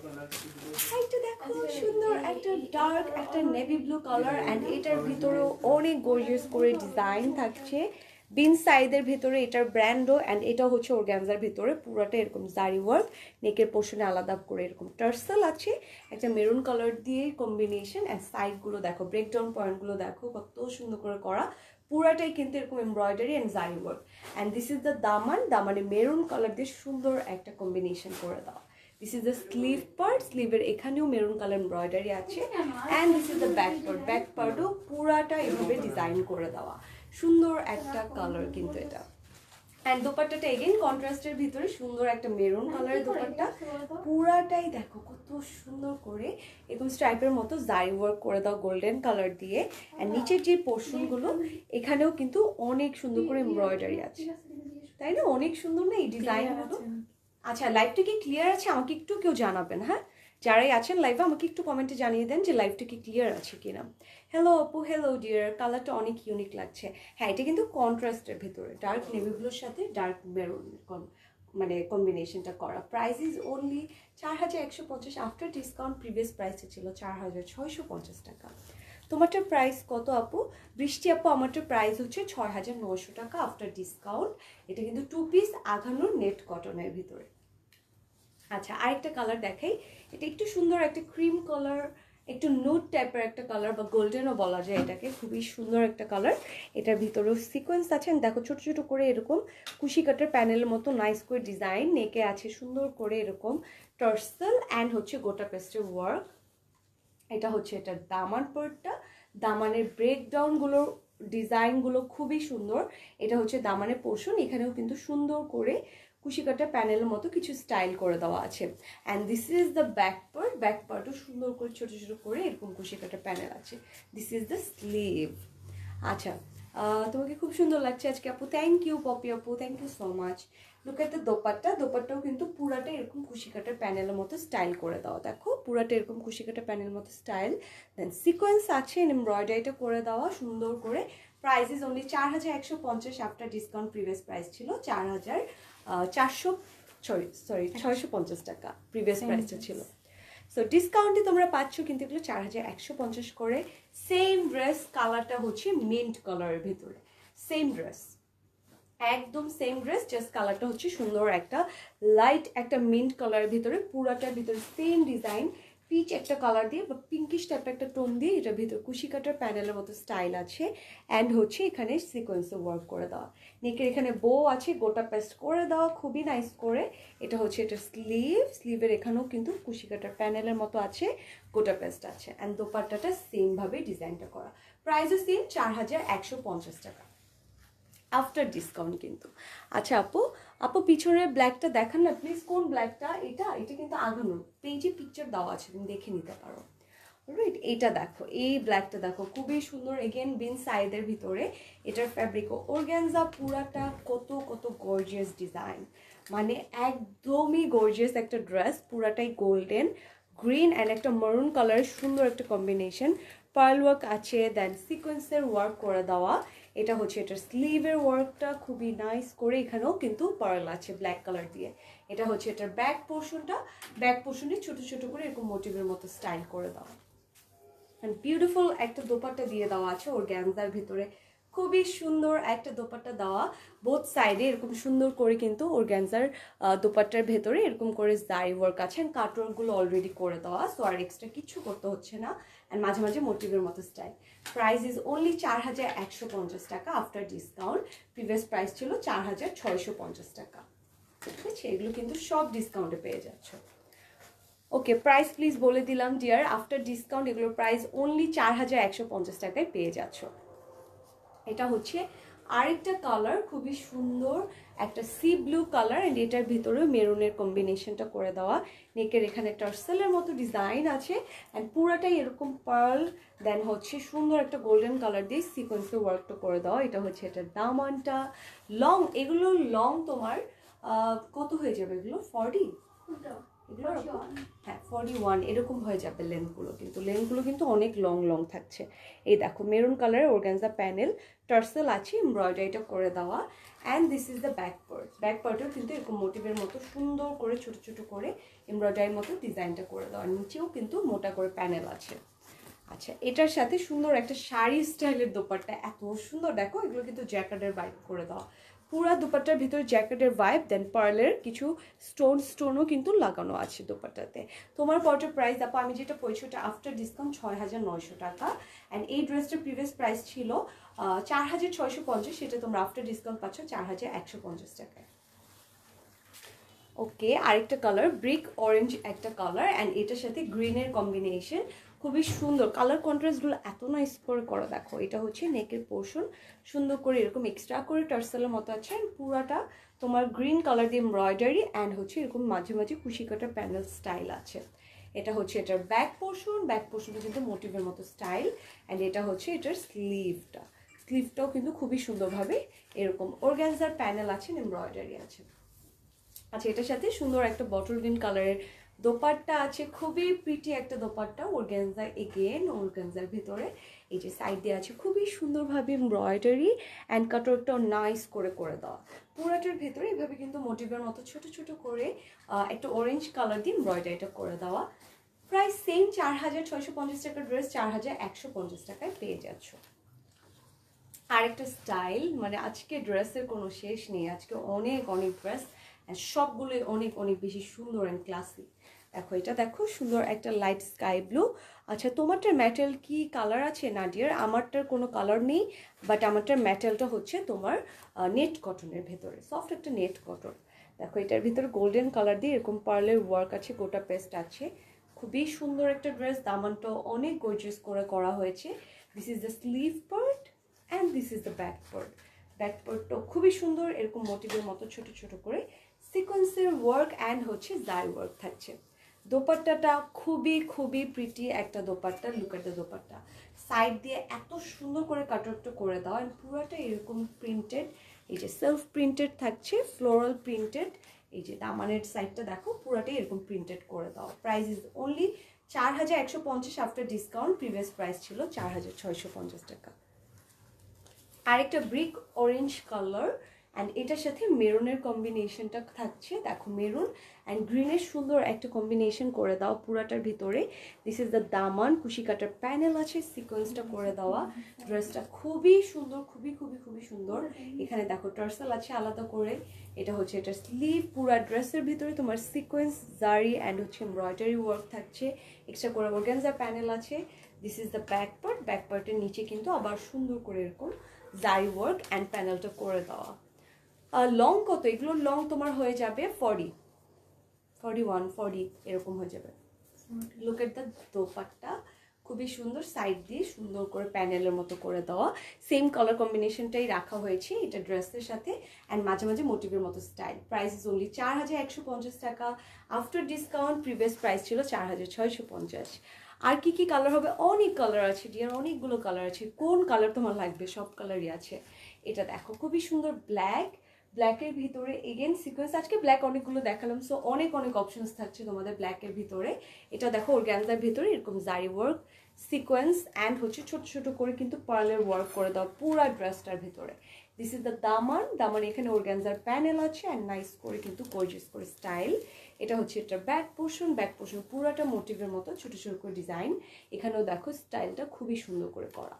[SPEAKER 1] এটা দেখো সুন্দর একটা ডার্ক একটা নেভি ব্লু কালার, অ্যান্ড এটার ভিতরেও অনেক গর্জিয়াস করে ডিজাইন থাকছে। বিন সাইদের ভিতরে এটার ব্র্যান্ডও, অ্যান্ড এটা হচ্ছে অর্গানজার ভিতরে পুরোটা এরকম জারি ওয়ার্ক, নেকের পোর্শনে আলাদা করে এরকম টার্সেল আছে, একটা মেরুন কালার দিয়ে কম্বিনেশন, অ্যান্ড সাইডগুলো দেখো ব্রেকডাউন পয়েন্টগুলো দেখো কত সুন্দর করে করা, পুরাটাই কিন্তু এরকম embroidery and zari work. And this is the দামান, দামানে মেরুন কালার দিয়ে সুন্দর একটা কম্বিনেশন করে দেওয়া। This is the sleeve part, স্লিভের এখানেও মেরুন কালার এমব্রয়ডারি আছে, and this is the back part, back পার্টও পুরাটা এভাবে ডিজাইন করে দেওয়া, সুন্দর একটা কালার কিন্তু এটা। অ্যান্ড দোপাট্টাটা এগেইন কন্ট্রাস্টের ভিতরে সুন্দর একটা মেরুন কালারের দোপাট্টা, পুরাটাই দেখো কত সুন্দর করে এরকম স্ট্রাইপের মতো জারি ওয়ার্ক করে দাও গোল্ডেন কালার দিয়ে। অ্যান্ড নিচের যে পোর্শনগুলো এখানেও কিন্তু অনেক সুন্দর করে এমব্রয়ডারি আছে, তাই না? অনেক সুন্দর না এই ডিজাইনগুলো? আচ্ছা লাইভটা কি ক্লিয়ার আছে? আমাকে একটু কেউ জানাবেন, হ্যাঁ যারাই আছেন লাইভে আমাকে একটু কমেন্টে জানিয়ে দেন যে লাইভটা কি ক্লিয়ার আছে কিনা। হ্যালো আপু, হ্যালো ডিয়ার, কালারটা অনেক ইউনিক লাগছে। হ্যাঁ এটা কিন্তু কন্ট্রাস্টের ভিতরে ডার্ক নেভিগুলোর সাথে ডার্ক মেরুন মানে কম্বিনেশনটা করা। প্রাইস ইজ অনলি চার হাজার একশো পঞ্চাশ আফটার ডিসকাউন্ট, প্রিভিয়াস প্রাইসটা ছিল চার হাজার ছয়শো পঞ্চাশ টাকা। তোমারটার প্রাইস কত আপু? বৃষ্টি আপু আমারটার প্রাইস হচ্ছে ছয় হাজার নশো টাকা আফটার ডিসকাউন্ট। এটা কিন্তু টু পিস আঘানোর নেট কটনের ভিতরে। আচ্ছা আরেকটা কালার দেখাই, এটা একটু সুন্দর একটা ক্রিম কালার, একটু নুড টাইপের একটা কালার বা গোল্ডেনও বলা যায় এটাকে, খুবই সুন্দর একটা কালার। এটার ভিতরেও সিকোয়েন্স আছে, দেখো ছোট ছোট করে এরকম কুশি কাটার প্যানেলের মতো নাইস করে ডিজাইন, নেকে আছে সুন্দর করে এরকম টার্সেল, অ্যান্ড হচ্ছে গোটা পেস্টের ওয়ার্ক। এটা হচ্ছে এটার দামান পার্টটা, দামানের ব্রেকডাউনগুলো ডিজাইনগুলো খুবই সুন্দর। এটা হচ্ছে দামানের পোর্শন, এখানেও কিন্তু সুন্দর করে কুশিকাটা প্যানেলের মতো কিছু স্টাইল করে দেওয়া আছে। And this is the back part, back পার্টও সুন্দর করে ছোট ছোট করে এরকম কুশিকাটা প্যানেল আছে। This is the sleeve. আচ্ছা তোমাকে খুব সুন্দর লাগছে আজকে আপু, থ্যাংক ইউ পপি আপু, thank you so much. Look at the dupatta, দোপাট্টাও কিন্তু পুরাটা এরকম কুশিকাটার প্যানেলের মতো স্টাইল করে দেওয়া, দেখো পুরাটা এরকম কুশিকাটার প্যানেলের মতো স্টাইল, দেন সিকোয়েন্স আছে এমব্রয়ডারিটা করে দেওয়া সুন্দর করে। প্রাইস ইজ অনলি চার হাজার একশো পঞ্চাশ আফটার ডিসকাউন্ট, প্রিভিয়াস প্রাইস ছিল চার হাজার চারশো সরি সরি ছয়শো পঞ্চাশ টাকা প্রিভিয়াস প্রাইসটা ছিল। সো ডিসকাউন্টে তোমরা পাচ্ছ কিন্তু এগুলো চার হাজার একশো পঞ্চাশ করে। সেম ড্রেস, কালারটা হচ্ছে মিন্ট কালারের ভিতরে, সেম ড্রেস একদম সেম ড্রেস, জাস্ট কালারটা হচ্ছে সুন্দর একটা লাইট একটা মিন্ট কালারের ভিতরে, পুরাটার ভিতরে সেম ডিজাইন, পিচ একটা কালার দিয়ে বা পিঙ্কিশ টাইপের একটা টোন দিয়ে এটার ভিতরে কুশি কাটার প্যানেলের মতো স্টাইল আছে, অ্যান্ড হচ্ছে এখানে সিকোয়েন্সে ওয়ার্ক করে দেওয়া, নেকের এখানে বো আছে গোটা পেস্ট করে দেওয়া খুবই নাইস করে। এটা হচ্ছে এটা স্লিভ, স্লিভের এখানেও কিন্তু কুশি কাটার প্যানেলের মতো আছে, গোটা পেস্ট আছে, অ্যান্ড দোপাট্টাটা সেমভাবে ডিজাইনটা করা। প্রাইসও সেম চার হাজার একশো পঞ্চাশ টাকা আফটার ডিসকাউন্ট কিন্তু। আচ্ছা আপু, আপু পিছনের ব্ল্যাকটা দেখান না প্লিজ, কোন ব্ল্যাকটা? এটা এটা কিন্তু আগানোর পেজে পিকচার দেওয়া আছে, তুমি দেখে নিতে পারো। রাইট, এইটা দেখো, এই ব্ল্যাকটা দেখো খুবই সুন্দর, এগেন বিন সাইডের ভিতরে, এটার ফ্যাব্রিক অর্গানজা, পুরাটা কত কত গর্জিয়াস ডিজাইন, মানে একদমই গর্জিয়াস একটা ড্রেস, পুরাটাই গোল্ডেন গ্রিন অ্যান্ড একটা মারুন কালারের সুন্দর একটা কম্বিনেশন, পার্ল ওয়ার্ক আছে, দেন সিকোয়েন্সের ওয়ার্ক করে দেওয়া। এটা হচ্ছে এটার স্লিভের ওয়ার্কটা খুবই নাইস করে, এখানেও কিন্তু পার্ল আছে ব্ল্যাক কালার দিয়ে। এটা হচ্ছে এটার ব্যাক পোর্শনটা, ব্যাক পোর্শনে ছোট ছোট করে এরকম মোটিভের মতো স্টাইল করে দেওয়া, অ্যান্ড বিউটিফুল একটা দোপাট্টা দিয়ে দেওয়া আছে অর্গানজার ভিতরে, খুবই সুন্দর একটা দোপাট্টা দেওয়া, বোথ সাইডে এরকম সুন্দর করে কিন্তু অর্গানজার দোপাট্টার ভেতরে এরকম করে জারি ওয়ার্ক আছে, অ্যান্ড কাটওয়ার্কগুলো অলরেডি করে দেওয়া, সো আর এক্সট্রা কিছু করতে হচ্ছে না, অ্যান্ড মাঝে মাঝে মোটিভের মতো স্টাইল। প্রাইস ইজ অনলি চার হাজার একশো পঞ্চাশ টাকা আফটার ডিসকাউন্ট। প্রিভিয়াস প্রাইস ছিল চার হাজার ছয়শো পঞ্চাশ টাকা। ঠিক আছে, এগুলো কিন্তু সব ডিসকাউন্টে পেয়ে যাচ্ছ। ওকে, প্রাইস প্লিজ বলে দিলাম ডিয়ার, আফটার ডিসকাউন্ট এগুলোর প্রাইস অনলি চার হাজার একশো পঞ্চাশ টাকায় পেয়ে যাচ্ছ। এটা হচ্ছে আরেকটা কালার, খুবই সুন্দর একটা সি ব্লু কালার, অ্যান্ড এটার ভিতরে মেরুনের কম্বিনেশনটা করে দেওয়া। নেকের এখানে টার্সেলের মতো ডিজাইন আছে, অ্যান্ড পুরাটাই এরকম পার্ল, দেন হচ্ছে সুন্দর একটা গোল্ডেন কালার দিয়ে সিকোয়েন্সের ওয়ার্কটা করে দেওয়া। এটা হচ্ছে এটার দামানটা। লং, এগুলো লং তোমার কত হয়ে যাবে এগুলো? ফর্টি এগুলো হ্যাঁ ফর্টি ওয়ান এরকম হয়ে যাবে লেন্থগুলো, কিন্তু লেন্থগুলো কিন্তু অনেক লং লং থাকছে। এই দেখো মেরুন কালারের অর্গানজা প্যানেল, টার্সেল আছে, এমব্রয়ডারিটা করে দেওয়া, and this is the back part. Back পার্টেও কিন্তু এরকম মোটিভের মতো সুন্দর করে ছোট ছোট করে এমব্রয়ডারির মতো ডিজাইনটা করে দেওয়া, নিচেও কিন্তু মোটা করে প্যানেল আছে। আচ্ছা, এটার সাথে সুন্দর একটা শাড়ি স্টাইলের দোপাট্টা, এত সুন্দর দেখো, এগুলো কিন্তু জ্যাকেটের ভাইব করে দেওয়া, পুরা দোপাট্টার ভিতরে জ্যাকেটের ভাইব, দেন পার্লের কিছু স্টোন স্টোনও কিন্তু লাগানো আছে দোপাট্টাতে। তোমার পর্টের প্রাইস আপা আমি যেটা পড়ছি ওটা আফটার ডিসকাউন্ট ছয় হাজার নয়শো টাকা, অ্যান্ড এই ড্রেসটার প্রিভিয়াস প্রাইস ছিল চার হাজার ছয়শো পঞ্চাশ, সেটা তোমরা আফটার ডিসকাউন্ট পাচ্ছ চার হাজার একশো পঞ্চাশ টাকায়। ওকে, আরেকটা কালার ব্রিক অরেঞ্জ একটা কালার, অ্যান্ড এটার সাথে গ্রিনের কম্বিনেশন, খুবই সুন্দর কালার কন্ট্রাস্টগুলো এত নাইস করে করা। দেখো এটা হচ্ছে নেকের পোর্শন, সুন্দর করে এরকম এক্সট্রা করে টার্সেলের মতো আছে, অ্যান্ড পুরাটা তোমার গ্রিন কালার দিয়ে এমব্রয়ডারি, অ্যান্ড হচ্ছে এরকম মাঝে মাঝে কুশি কাটা প্যানেল স্টাইল আছে। এটা হচ্ছে এটার ব্যাক পোর্শন, ব্যাক পোর্শনটা কিন্তু মোটিভের মতো স্টাইল, অ্যান্ড এটা হচ্ছে এটার স্লিভটা, স্লিভটাও কিন্তু খুবই সুন্দরভাবে এরকম অর্গানজার প্যানেল আছে, এমব্রয়ডারি আছে। আচ্ছা, এটার সাথে সুন্দর একটা বটল গ্রিন কালারের দোপাট্টা আছে, খুবই প্রিটি একটা দোপাট্টা, অর্গানজা এগেন, অর্গানজার ভিতরে এই যে সাইড দিয়ে আছে খুবই সুন্দরভাবে এমব্রয়ডারি, অ্যান্ড কাটওয়ার্কটাও নাইস করে করে দেওয়া। পুরাটার ভেতরে এভাবে কিন্তু মোটিভের মতো ছোট ছোট করে একটা অরেঞ্জ কালার দিয়ে এমব্রয়ডারিটা করে দেওয়া। প্রাইস সেম চার হাজার ছয়শো পঞ্চাশ টাকার ড্রেস চার হাজার একশো পঞ্চাশ টাকায় পেয়ে যাচ্ছ। আরেকটা স্টাইল, মানে আজকে ড্রেসের কোনো শেষ নেই, আজকে অনেক অনেক ড্রেস, সবগুলোই অনেক অনেক বেশি সুন্দর অ্যান্ড ক্লাসি। দেখো এটা দেখো সুন্দর একটা লাইট স্কাই ব্লু। আচ্ছা, তোমারটার ম্যাটেরিয়াল কি কালার আছে নাডিয়ার? আমারটার কোনো কালার নেই, বাট আমারটার ম্যাটেরিয়ালটা হচ্ছে তোমার নেট কটনের ভেতরে, সফট একটা নেট কটন। দেখো এটার ভিতরে গোল্ডেন কালার দিয়ে এরকম পার্লের ওয়ার্ক আছে, গোটা পেস্ট আছে, খুবই সুন্দর একটা ড্রেস। দামানটা অনেক গর্জিয়াস করে করা হয়েছে। This is the sleeve part and this is the back part. Back পার্টটাও খুবই সুন্দর, এরকম মোটিভের মতো ছোট ছোট করে সিকোয়েন্সের ওয়ার্ক অ্যান্ড হচ্ছে জারি ওয়ার্ক থাকছে। দোপাট্টাটা খুবই খুবই প্রিটি একটা dupatta, look at the dupatta, side দিয়ে এত সুন্দর করে কাটওয়ার্কটা করে দাও, অ্যান্ড পুরোটা এরকম প্রিন্টেড, এই যে সেলফ প্রিন্টেড থাকছে, ফ্লোরাল প্রিন্টেড। এই যে দামানের সাইডটা দেখো পুরোটাই এরকম প্রিন্টেড করে দাও। প্রাইস ইজ অনলি চার হাজার একশো পঞ্চাশ আফটার ডিসকাউন্ট, প্রিভিয়াস প্রাইস ছিল চার হাজার ছয়শো পঞ্চাশ টাকা। আরেকটা ব্রিক অরেঞ্জ কালার, অ্যান্ড এটার সাথে মেরুনের কম্বিনেশনটা থাকছে, দেখো মেরুন অ্যান্ড গ্রিনের সুন্দর একটা কম্বিনেশন করে দাও পুরাটার ভিতরে। দিস ইজ দ্য দামান, কুশি কাটার প্যানেল আছে, সিকোয়েন্সটা করে দেওয়া। ড্রেসটা খুবই সুন্দর, খুবই খুবই খুবই সুন্দর। এখানে দেখো টার্সেল আছে আলাদা করে, এটা হচ্ছে এটা স্লিভ। পুরা ড্রেসের ভিতরে তোমার সিকোয়েন্স, জারি অ্যান্ড হচ্ছে এমব্রয়ডারি ওয়ার্ক থাকছে, এক্সট্রা করে অর্গানজা প্যানেল আছে। This is the back part, back পার্টের নিচে কিন্তু আবার সুন্দর করে এরকম জারি ওয়ার্ক অ্যান্ড প্যানেলটা করে দেওয়া। লং কত এগুলো? লং তোমার হয়ে যাবে ফর্টি ফর্টি ওয়ান ফর্টি এরকম হয়ে যাবে। লুক এট দ্য দোপাট্টা, খুবই সুন্দর, সাইড দিয়ে সুন্দর করে প্যানেলের মতো করে দেওয়া, সেম কালার কম্বিনেশনটাই রাখা হয়েছে এটা ড্রেসের সাথে, অ্যান্ড মাঝে মাঝে মোটিভের মতো স্টাইল। প্রাইস ইজ অনলি চার হাজার একশো পঞ্চাশ টাকা আফটার ডিসকাউন্ট, প্রিভিয়াস প্রাইস ছিল চার হাজার ছয়শো পঞ্চাশ। আর কি কি কালার হবে? অনেক কালার আছে ডিয়ার, অনেকগুলো কালার আছে। কোন কালার তোমার লাগবে? সব কালারই আছে। এটা দেখো খুবই সুন্দর ব্ল্যাক, ব্ল্যাকের ভিতরে এগেন সিকোয়েন্স, আজকে ব্ল্যাক অনেকগুলো দেখালাম, সো অনেক অনেক অপশনস থাকছে তোমাদের ব্ল্যাকের ভিতরে। এটা দেখো অর্গানজার ভিতরে এরকম জারি ওয়ার্ক, সিকোয়েন্স অ্যান্ড হচ্ছে ছোট ছোট করে কিন্তু পার্লের ওয়ার্ক করে দাও পুরা ড্রেসটার ভিতরে। দিস ইজ দ্য দামান, দামান এখানে অর্গানজার প্যানেল আছে অ্যান্ড নাইস করে কিন্তু গর্জিয়াস করে স্টাইল। এটা হচ্ছে এটা ব্যাক পোর্শন, ব্যাক পোর্শন পুরাটা মোটিভের মতো ছোট ছোট করে ডিজাইন। এখানেও দেখো স্টাইলটা খুবই সুন্দর করে করা।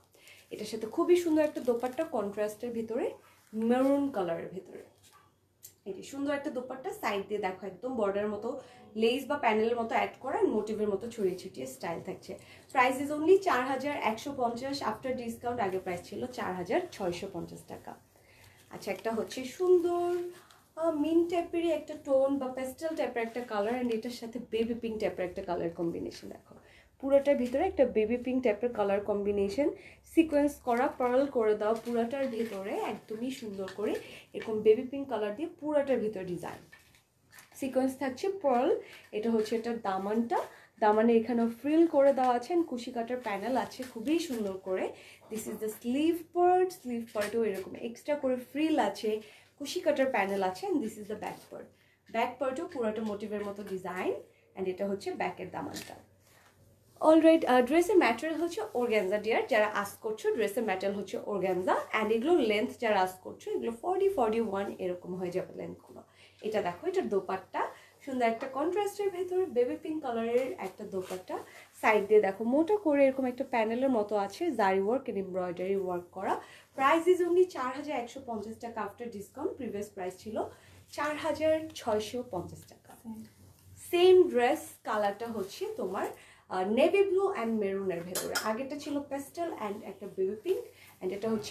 [SPEAKER 1] এটার সাথে খুবই সুন্দর একটা দোপাট্টা কন্ট্রাস্টের ভিতরে মেরুন কালারের ভিতরে। এটি সুন্দর একটা দোপাট্টা, সাইড দিয়ে দেখো একদম বর্ডার মতো লেস বা প্যানেলের মতো অ্যাড করা, মোটিভের মতো ছড়িয়ে ছিটিয়ে স্টাইল থাকছে। প্রাইস ইজ অনলি চার হাজার একশো পঞ্চাশ আফটার ডিসকাউন্ট। আগে প্রাইস ছিল চার হাজার ছয়শো পঞ্চাশ টাকা। আচ্ছা, একটা হচ্ছে সুন্দর মিন টাইপেরই একটা টোন বা পেস্টেল টাইপের একটা কালার, অ্যান্ড এটার সাথে বেবি পিঙ্ক টাইপের একটা কালার কম্বিনেশন। দেখো পুরোটার ভিতরে একটা বেবি পিঙ্ক টাইপের কালার কম্বিনেশন, সিকোয়েন্স করা, পার্ল করে দেওয়া পুরাটার ভিতরে একদমই সুন্দর করে এরকম বেবি পিঙ্ক কালার দিয়ে পুরাটার ভিতরে ডিজাইন সিকোয়েন্স থাকছে, পার্ল। এটা হচ্ছে এটার দামানটা, দামানে এখানে ফ্রিল করে দেওয়া আছে, কুশি কাটার প্যানেল আছে খুবই সুন্দর করে। This is the sleeve part, sleeve পার্টেও এরকম এক্সট্রা করে ফ্রিল আছে, কুশি কাটার প্যানেল আছে, and this is the back part. Back পার্টেও পুরোটা মোটিভের মতো ডিজাইন, অ্যান্ড এটা হচ্ছে ব্যাকের দামানটা। অলরাইট, ড্রেসের ম্যাটেরিয়াল হচ্ছে অর্গ্যানজা ডিয়ার, যারা আস্ক করছো ড্রেসের ম্যাটেরিয়াল হচ্ছে অর্গ্যানজা, অ্যান্ড এগুলো লেন্থ যারা আস্ক করছো এগুলো ফর্টি ফর্টি ওয়ান এরকম হয়ে যাবে লেন্থগুলো। এটা দেখো, এটার দোপাট্টা সুন্দর একটা কন্ট্রাস্টের ভেতরে বেবি পিঙ্ক কালারের একটা দোপাট্টা, সাইড দিয়ে দেখো মোটা করে এরকম একটা প্যানেলের মতো আছে, zari work and embroidery work করা। প্রাইস ইজ অনলি চার হাজার একশো পঞ্চাশ টাকা আফটার ডিসকাউন্ট। প্রিভিয়াস প্রাইস ছিল চার হাজার ছয়শো পঞ্চাশ টাকা। সেম ড্রেস কালারটা হচ্ছে তোমার নেভি ব্লু অ্যান্ড মেরুনের ভেতরে, আগেটা ছিল পেস্টেল অ্যান্ড একটা বেবি পিঙ্ক, অ্যান্ড এটা হচ্ছে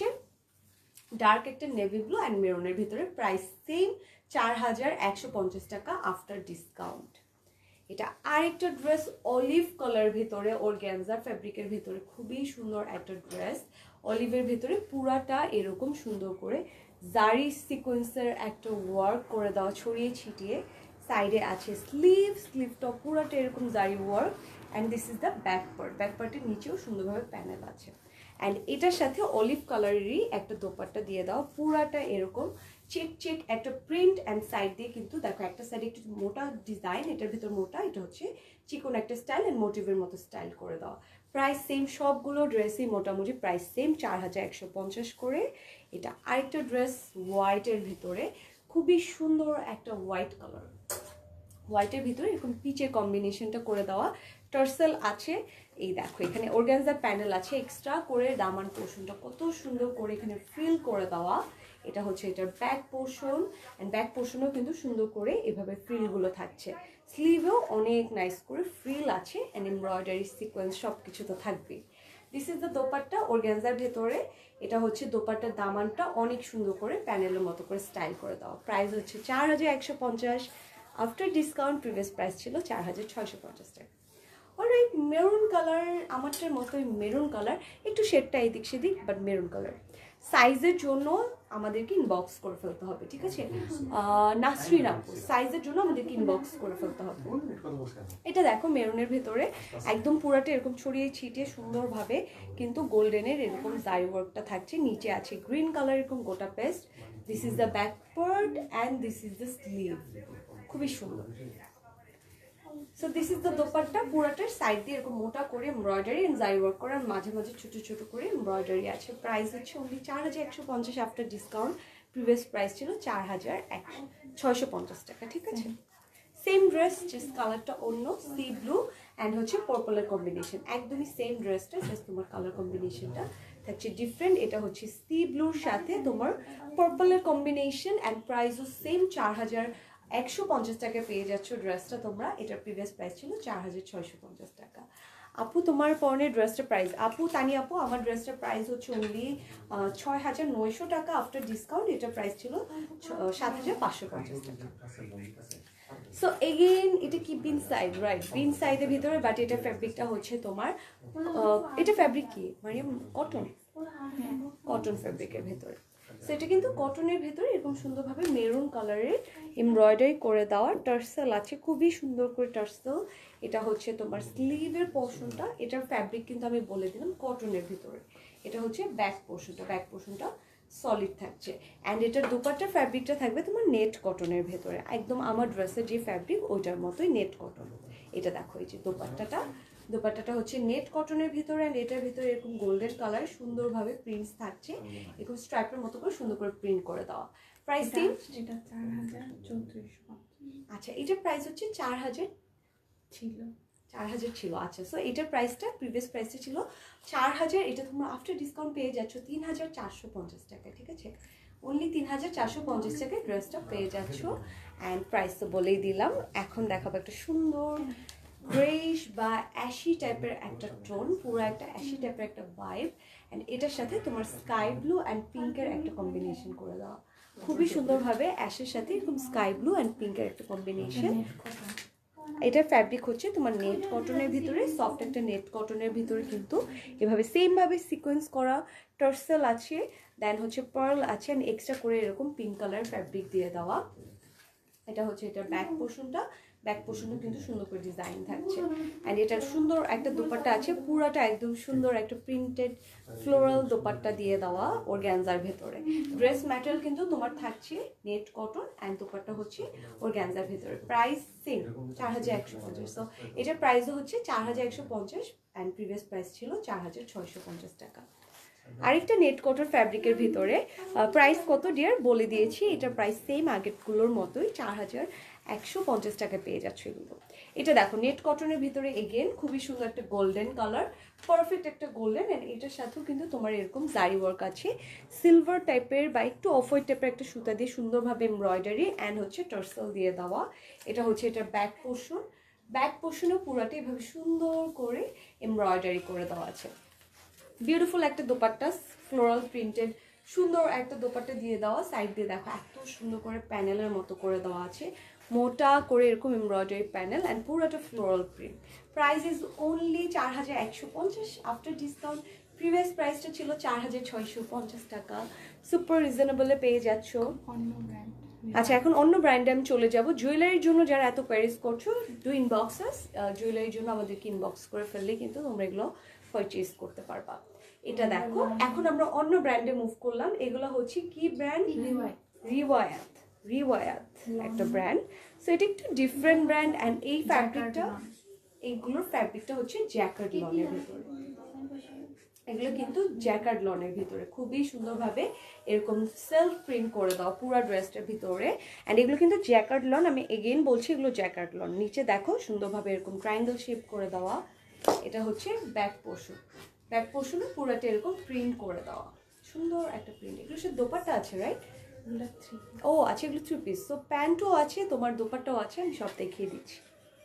[SPEAKER 1] ডার্ক একটা নেভি ব্লু অ্যান্ড মেরুনের ভিতরে। প্রাইস সেম চার হাজার একশো পঞ্চাশ টাকা আফটার ডিসকাউন্ট। এটা আরেকটা ড্রেস অলিভ কালার ভিতরে অর্গ্যানজা ফ্যাব্রিকের ভিতরে, খুবই সুন্দর একটা ড্রেস। অলিভের ভিতরে পুরাটা এরকম সুন্দর করে জারি সিকোয়েন্সের একটা ওয়ার্ক করে দেওয়া ছড়িয়ে ছিটিয়ে, সাইডে আছে স্লিভ, স্লিভটা পুরাটা এরকম zari work, and this is the back part. Back পার্টের নিচেও সুন্দরভাবে প্যানেল আছে, অ্যান্ড এটার সাথে অলিভ কালারেরই একটা দোপাট্টা দিয়ে দাও, পুরাটা এরকম চেক চেক একটা প্রিন্ট, অ্যান্ড সাইড দিয়ে কিন্তু দেখো একটা সাইডে একটু মোটা ডিজাইন, এটার ভিতর মোটা, এটা হচ্ছে চিকন একটা স্টাইল অ্যান্ড মোটিভের মতো স্টাইল করে দেওয়া। প্রাইস সেম, সবগুলো ড্রেসই মোটামুটি প্রাইস সেম চার হাজার একশো পঞ্চাশ করে। এটা আরেকটা ড্রেস হোয়াইটের ভিতরে, খুবই সুন্দর একটা হোয়াইট কালার, হোয়াইটের ভিতরে এরকম পিচের কম্বিনেশনটা করে দেওয়া, টার্সেল আছে, এই দেখো এখানে অর্গানজার প্যানেল আছে এক্সট্রা করে, দামান পোর্শনটা কত সুন্দর করে এখানে ফিল করে দেওয়া। এটা হচ্ছে এটার ব্যাক পোর্শন, অ্যান্ড ব্যাক পোর্শনেও কিন্তু সুন্দর করে এভাবে ফ্রিলগুলো থাকছে, স্লিভেও অনেক নাইস করে ফ্রিল আছে, অ্যান্ড এমব্রয়ডারি সিকোয়েন্স সব কিছু তো থাকবেই। দিস ইজ দ্য দোপাট্টা অর্গানজার ভেতরে। এটা হচ্ছে দোপাট্টার দামানটা অনেক সুন্দর করে প্যানেলের মতো করে স্টাইল করে দেওয়া। প্রাইস হচ্ছে চার হাজার একশো পঞ্চাশ আফটার ডিসকাউন্ট। প্রিভিয়াস প্রাইস ছিল চার হাজার ছয়শো পঞ্চাশ টাকা। অলরাইট, মেরুন কালার আমারটার মতোই মেরুন কালার, একটু শেডটা এদিক সেদিক, বাট মেরুন কালার। সাইজের জন্য আমাদেরকে ইনবক্স করে ফেলতে হবে, ঠিক আছে নাসরিন আপু, সাইজের জন্য আমাদেরকে ইনবক্স করে ফেলতে হবে। এটা দেখো মেরুনের ভেতরে একদম পুরাটা এরকম ছড়িয়ে ছিটিয়ে সুন্দরভাবে কিন্তু গোল্ডেনের এরকম জারি ওয়ার্কটা থাকছে, নিচে আছে গ্রিন কালার এরকম গোটা পেস্ট। This is the back part and this is the sleeve, খুবই সুন্দর। So this is the dupatta, পুরাটার সাইড দিয়ে এরকম মোটা করে এমব্রয়ডারি এন্ড জারি ওয়ার্ক করার, মাঝে মাঝে ছোট ছোট করে এমব্রয়ডারি আছে। প্রাইস হচ্ছে অনলি চার হাজার একশো পঞ্চাশ আফটার ডিসকাউন্ট। প্রিভিয়াস প্রাইস ছিল চার হাজার একশো ছয়শো পঞ্চাশ টাকা, ঠিক আছে। সেম ড্রেস, জাস্ট কালারটা অন্য, সি ব্লু অ্যান্ড হচ্ছে পার্পলের কম্বিনেশন, একদমই সেম ড্রেসটা, জাস্ট তোমার কালার কম্বিনেশনটা থাকছে ডিফারেন্ট। এটা হচ্ছে সি ব্লুর সাথে তোমার পার্পলের কম্বিনেশন, অ্যান্ড প্রাইসও সেম চার হাজার একশো পঞ্চাশ টাকা পেয়ে যাচ্ছ ড্রেসটা তোমরা। এটার প্রিভিয়াস প্রাইস ছিল চার হাজার ছয়শো পঞ্চাশ টাকা। আপু তোমার পরনের ড্রেসটার প্রাইস, আপু তানি আপু আমার ড্রেসটার প্রাইস হচ্ছে অনলি ছয় হাজার নয়শো টাকা আফটার ডিসকাউন্ট। এটার প্রাইস ছিল সাত হাজার পাঁচশো পঞ্চাশ টাকা। সো এগেইন এটা কি বিন সাইড, রাইট, বিন সাইডের ভিতরে, বাট এটা ফ্যাব্রিকটা হচ্ছে তোমার, এটা ফ্যাব্রিক কি মানে কটন, কটন ফ্যাব্রিকের ভেতরে। সো এটা কিন্তু কটনের ভেতরে এরকম সুন্দরভাবে মেরুন কালারের এমব্রয়ডারি করে দেওয়া, টার্সেল আছে খুবই সুন্দর করে টার্সেল। এটা হচ্ছে তোমার স্লিভের পোর্শনটা, এটার ফ্যাব্রিক কিন্তু আমি বলে দিলাম কটনের ভিতরে। এটা হচ্ছে ব্যাক পোর্শনটা, ব্যাক পোর্শনটা সলিড থাকছে, অ্যান্ড এটার দুপাট্টার ফ্যাব্রিকটা থাকবে তোমার নেট কটনের ভেতরে, একদম আমার ড্রেসের যে ফ্যাব্রিক ওইটার মতোই নেট কটন। এটা দেখো এই যে দোপাট্টাটা, দোপাট্টাটা হচ্ছে নেট কটনের ভিতরে, অ্যান্ড এটার ভিতরে এরকম গোল্ডেন কালার সুন্দরভাবে প্রিন্টস থাকছে, এরকম স্ট্রাইপের মতো করে সুন্দর করে প্রিন্ট করে দেওয়া। প্রাইস সেম,
[SPEAKER 2] এটা চার হাজার চৌত্রিশশো।
[SPEAKER 1] আচ্ছা এটার প্রাইস হচ্ছে চার হাজার
[SPEAKER 2] ছিল
[SPEAKER 1] চার হাজার ছিল। আচ্ছা, সো এটার প্রাইসটা প্রিভিয়াস প্রাইসটা ছিল চার হাজার, এটা তোমরা আফটার ডিসকাউন্ট পেয়ে যাচ্ছ তিন হাজার চারশো পঞ্চাশ টাকায়, ঠিক আছে? অনলি তিন হাজার চারশো পঞ্চাশ টাকায় ড্রেসটা পেয়ে যাচ্ছ। অ্যান্ড প্রাইস তো বলেই দিলাম। এখন দেখাবো একটা সুন্দর গ্রেইশ বা অ্যাশি টাইপের একটা টোন, পুরো একটা অ্যাশি টাইপের একটা ভাইব। অ্যান্ড এটার সাথে তোমার স্কাই ব্লু অ্যান্ড পিঙ্কের একটা কম্বিনেশন করে দেওয়া, খুবই সুন্দরভাবে অ্যাশের সাথে এরকম স্কাই ব্লু অ্যান্ড পিঙ্কের একটা কম্বিনেশন। এটার ফ্যাব্রিক হচ্ছে তোমার নেট কটনের ভিতরে, সফট একটা নেট কটনের ভিতরে কিন্তু এভাবে সেমভাবে সিকোয়েন্স করা টার্সেল আছে, দেন হচ্ছে পার্ল আছে, অ্যান্ড এক্সট্রা করে এরকম পিঙ্ক কালার ফ্যাব্রিক দিয়ে দেওয়া। এটা হচ্ছে এটার ব্যাক পোর্শনটা, ব্যাক পোর্শনও কিন্তু সুন্দর করে ডিজাইন থাকছে। অ্যান্ড এটার সুন্দর একটা দোপাট্টা আছে, পুরাটা একদম সুন্দর একটা প্রিন্টেড ফ্লোরাল দোপাট্টা দিয়ে দেওয়া অর্গানজার ভেতরে। ড্রেস ম্যাটেরিয়াল কিন্তু তোমার থাকছে নেট কটন, অ্যান্ড দোপাট্টা হচ্ছে অর্গানজার ভেতরে। প্রাইস সেম চার হাজার একশো পঞ্চাশ। সো এটার প্রাইসও হচ্ছে চার হাজার একশো পঞ্চাশ, অ্যান্ড প্রিভিয়াস প্রাইস ছিল চার হাজার ছয়শো পঞ্চাশ টাকা। আরেকটা নেট কটন ফ্যাব্রিকের ভিতরে প্রাইস কত ডিয়ার বলে দিয়েছি, এটার প্রাইস সেম আগেরগুলোর মতোই চার হাজার একশো পঞ্চাশ টাকা পেয়ে যাচ্ছে এগুলো। এটা দেখো নেট কটনের ভিতরে এগেন খুবই সুন্দর একটা গোল্ডেন কালার, পারফেক্ট একটা গোল্ডেন। অ্যান্ড এটার সাথেও কিন্তু তোমার এরকম জারি ওয়ার্ক আছে, সিলভার টাইপের বা একটু অফ হোয়াইট টাইপের একটা সুতা দিয়ে সুন্দরভাবে এমব্রয়ডারি অ্যান্ড হচ্ছে টার্সেল দিয়ে দেওয়া। এটা হচ্ছে এটার ব্যাক পোর্শন, ব্যাক পোর্শনেও পুরাটা এভাবে সুন্দর করে এমব্রয়ডারি করে দেওয়া আছে। বিউটিফুল একটা দোপাট্টা, ফ্লোরাল প্রিন্টেড সুন্দর একটা দোপাট্টা দিয়ে দেওয়া। সাইড দিয়ে দেখো এত সুন্দর করে প্যানেলের মতো করে দেওয়া আছে, মোটা করে এরকম এমব্রয়ডারি প্যানেল, অ্যান্ড পুরোটা floral print. Price is only চার হাজার একশো পঞ্চাশ আফটার ডিসকাউন্ট। প্রিভিয়াস প্রাইসটা ছিল চার হাজার ছয়শো পঞ্চাশ টাকা, সুপার রিজনেবলে পেয়ে যাচ্ছ। আচ্ছা, এখন অন্য ব্র্যান্ডে আমি চলে যাব। জুয়েলারির জন্য যারা এত প্যারিস করছো, ডু ইনবক্সাস, জুয়েলারির জন্য আমাদেরকে ইনবক্স করে ফেললে কিন্তু তোমরা এগুলো পারচেজ করতে পারবা। এটা দেখো, এখন আমরা অন্য ব্র্যান্ডে মুভ করলাম। এগুলো হচ্ছে কি ব্র্যান্ড? রিওয়ায়াত। রিওয়ায়াত একটা ব্র্যান্ড। সো এটা একটু ডিফারেন্ট ব্র্যান্ড, অ্যান্ড এই ফ্যাব্রিকটা, এইগুলোর ফ্যাব্রিকটা হচ্ছে জ্যাকার্ড লনের ভিতরে। এগুলো কিন্তু জ্যাকার্ড লনের ভিতরে খুবই সুন্দরভাবে এরকম সেলফ প্রিন্ট করে দাও পুরো ড্রেসটার ভিতরে। অ্যান্ড এগুলো কিন্তু জ্যাকার্ড লন, আমি এগেইন বলছি এগুলো জ্যাকার্ড লন। নিচে দেখো সুন্দরভাবে এরকম ট্রায়াঙ্গেল শেপ করে দেওয়া। এটা হচ্ছে ব্যাক পোর্শন, ব্যাক পোর্শনে পুরোটা এরকম প্রিন্ট করে দেওয়া, সুন্দর একটা প্রিন্ট। এগুলো সে দোপাট্টা আছে, রাইট? ও আচ্ছা, এগুলো থ্রি পিস। সো প্যান্টও আছে, তোমার দোপাট্টাও আছে, আমি সব দেখিয়ে দিচ্ছি।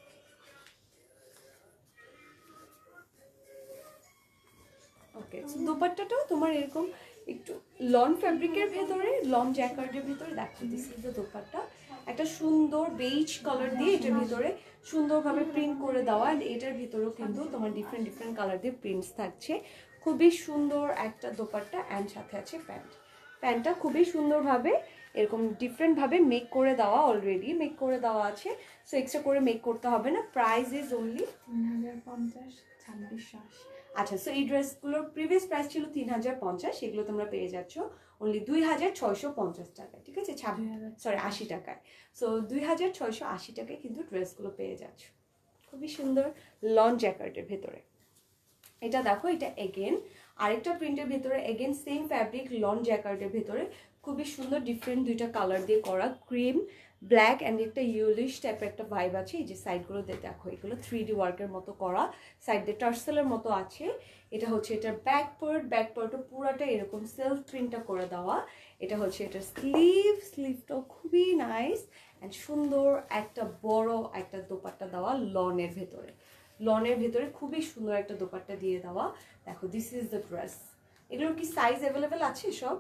[SPEAKER 1] ওকে, দোপাট্টাটাও তোমার এরকম একটু লন ফ্যাব্রিকের ভেতরে, লন জ্যাকার্ডের ভিতরে দেখো, দিস ইজ দ্য দোপাট্টা। একটা সুন্দর বেইজ কালার দিয়ে এটার ভিতরে সুন্দরভাবে প্রিন্ট করে দেওয়া। অ্যান্ড এটার ভিতরেও কিন্তু তোমার ডিফারেন্ট ডিফারেন্ট কালার দিয়ে প্রিন্টস থাকছে। খুবই সুন্দর একটা দোপাট্টা, অ্যান্ড সাথে আছে প্যান্ট। প্যান্টটা খুবই সুন্দরভাবে এরকম ডিফারেন্টভাবে মেক করে দেওয়া, অলরেডি মেক করে দেওয়া আছে। সো এক্সট্রা করে মেক করতে হবে না। প্রাইস ইজ অনলি
[SPEAKER 2] তিন হাজার পঞ্চাশ, ছাব্বিশশো আশি।
[SPEAKER 1] আচ্ছা, সো এই ড্রেসগুলোর প্রিভিয়াস প্রাইস ছিল তিন হাজার পঞ্চাশ, এগুলো তোমরা পেয়ে যাচ্ছ অনলি দুই হাজার ছয়শো পঞ্চাশ টাকায়, ঠিক আছে? ছাব্বিশ সরি আশি টাকায়। সো দুই হাজার ছয়শো আশি টাকায় কিন্তু ড্রেসগুলো পেয়ে যাচ্ছ, খুবই সুন্দর লন জ্যাকার্টের ভেতরে। এটা দেখো, এটা এগেন আরেকটা প্রিন্টের ভেতরে, এগেন সেম ফ্যাব্রিক, লন জ্যাকার্টের ভেতরে খুবই সুন্দর ডিফারেন্ট দুইটা কালার দিয়ে করা, ক্রিম ব্ল্যাক অ্যান্ড একটা ইউলিশ টাইপের একটা ভাইব আছে। এই যে সাইডগুলো দেখো, এগুলো থ্রি ডি ওয়ার্কের মতো করা, সাইড দিয়ে টার্সেলের মতো আছে। এটা হচ্ছে এটার ব্যাক পার্ট, ব্যাক পার্টও পুরাটা এরকম সেলফ প্রিন্টটা করে দেওয়া। এটা হচ্ছে এটার স্লিভ, স্লিভটাও খুবই নাইস অ্যান্ড সুন্দর একটা বড় একটা দোপাট্টা দেওয়া লনের ভেতরে, লনের ভেতরে খুবই সুন্দর একটা দোপাট্টা দিয়ে দেওয়া। দেখো, দিস ইজ দ্য ড্রেস। এগুলোর কি সাইজ অ্যাভেলেবেল আছে? সব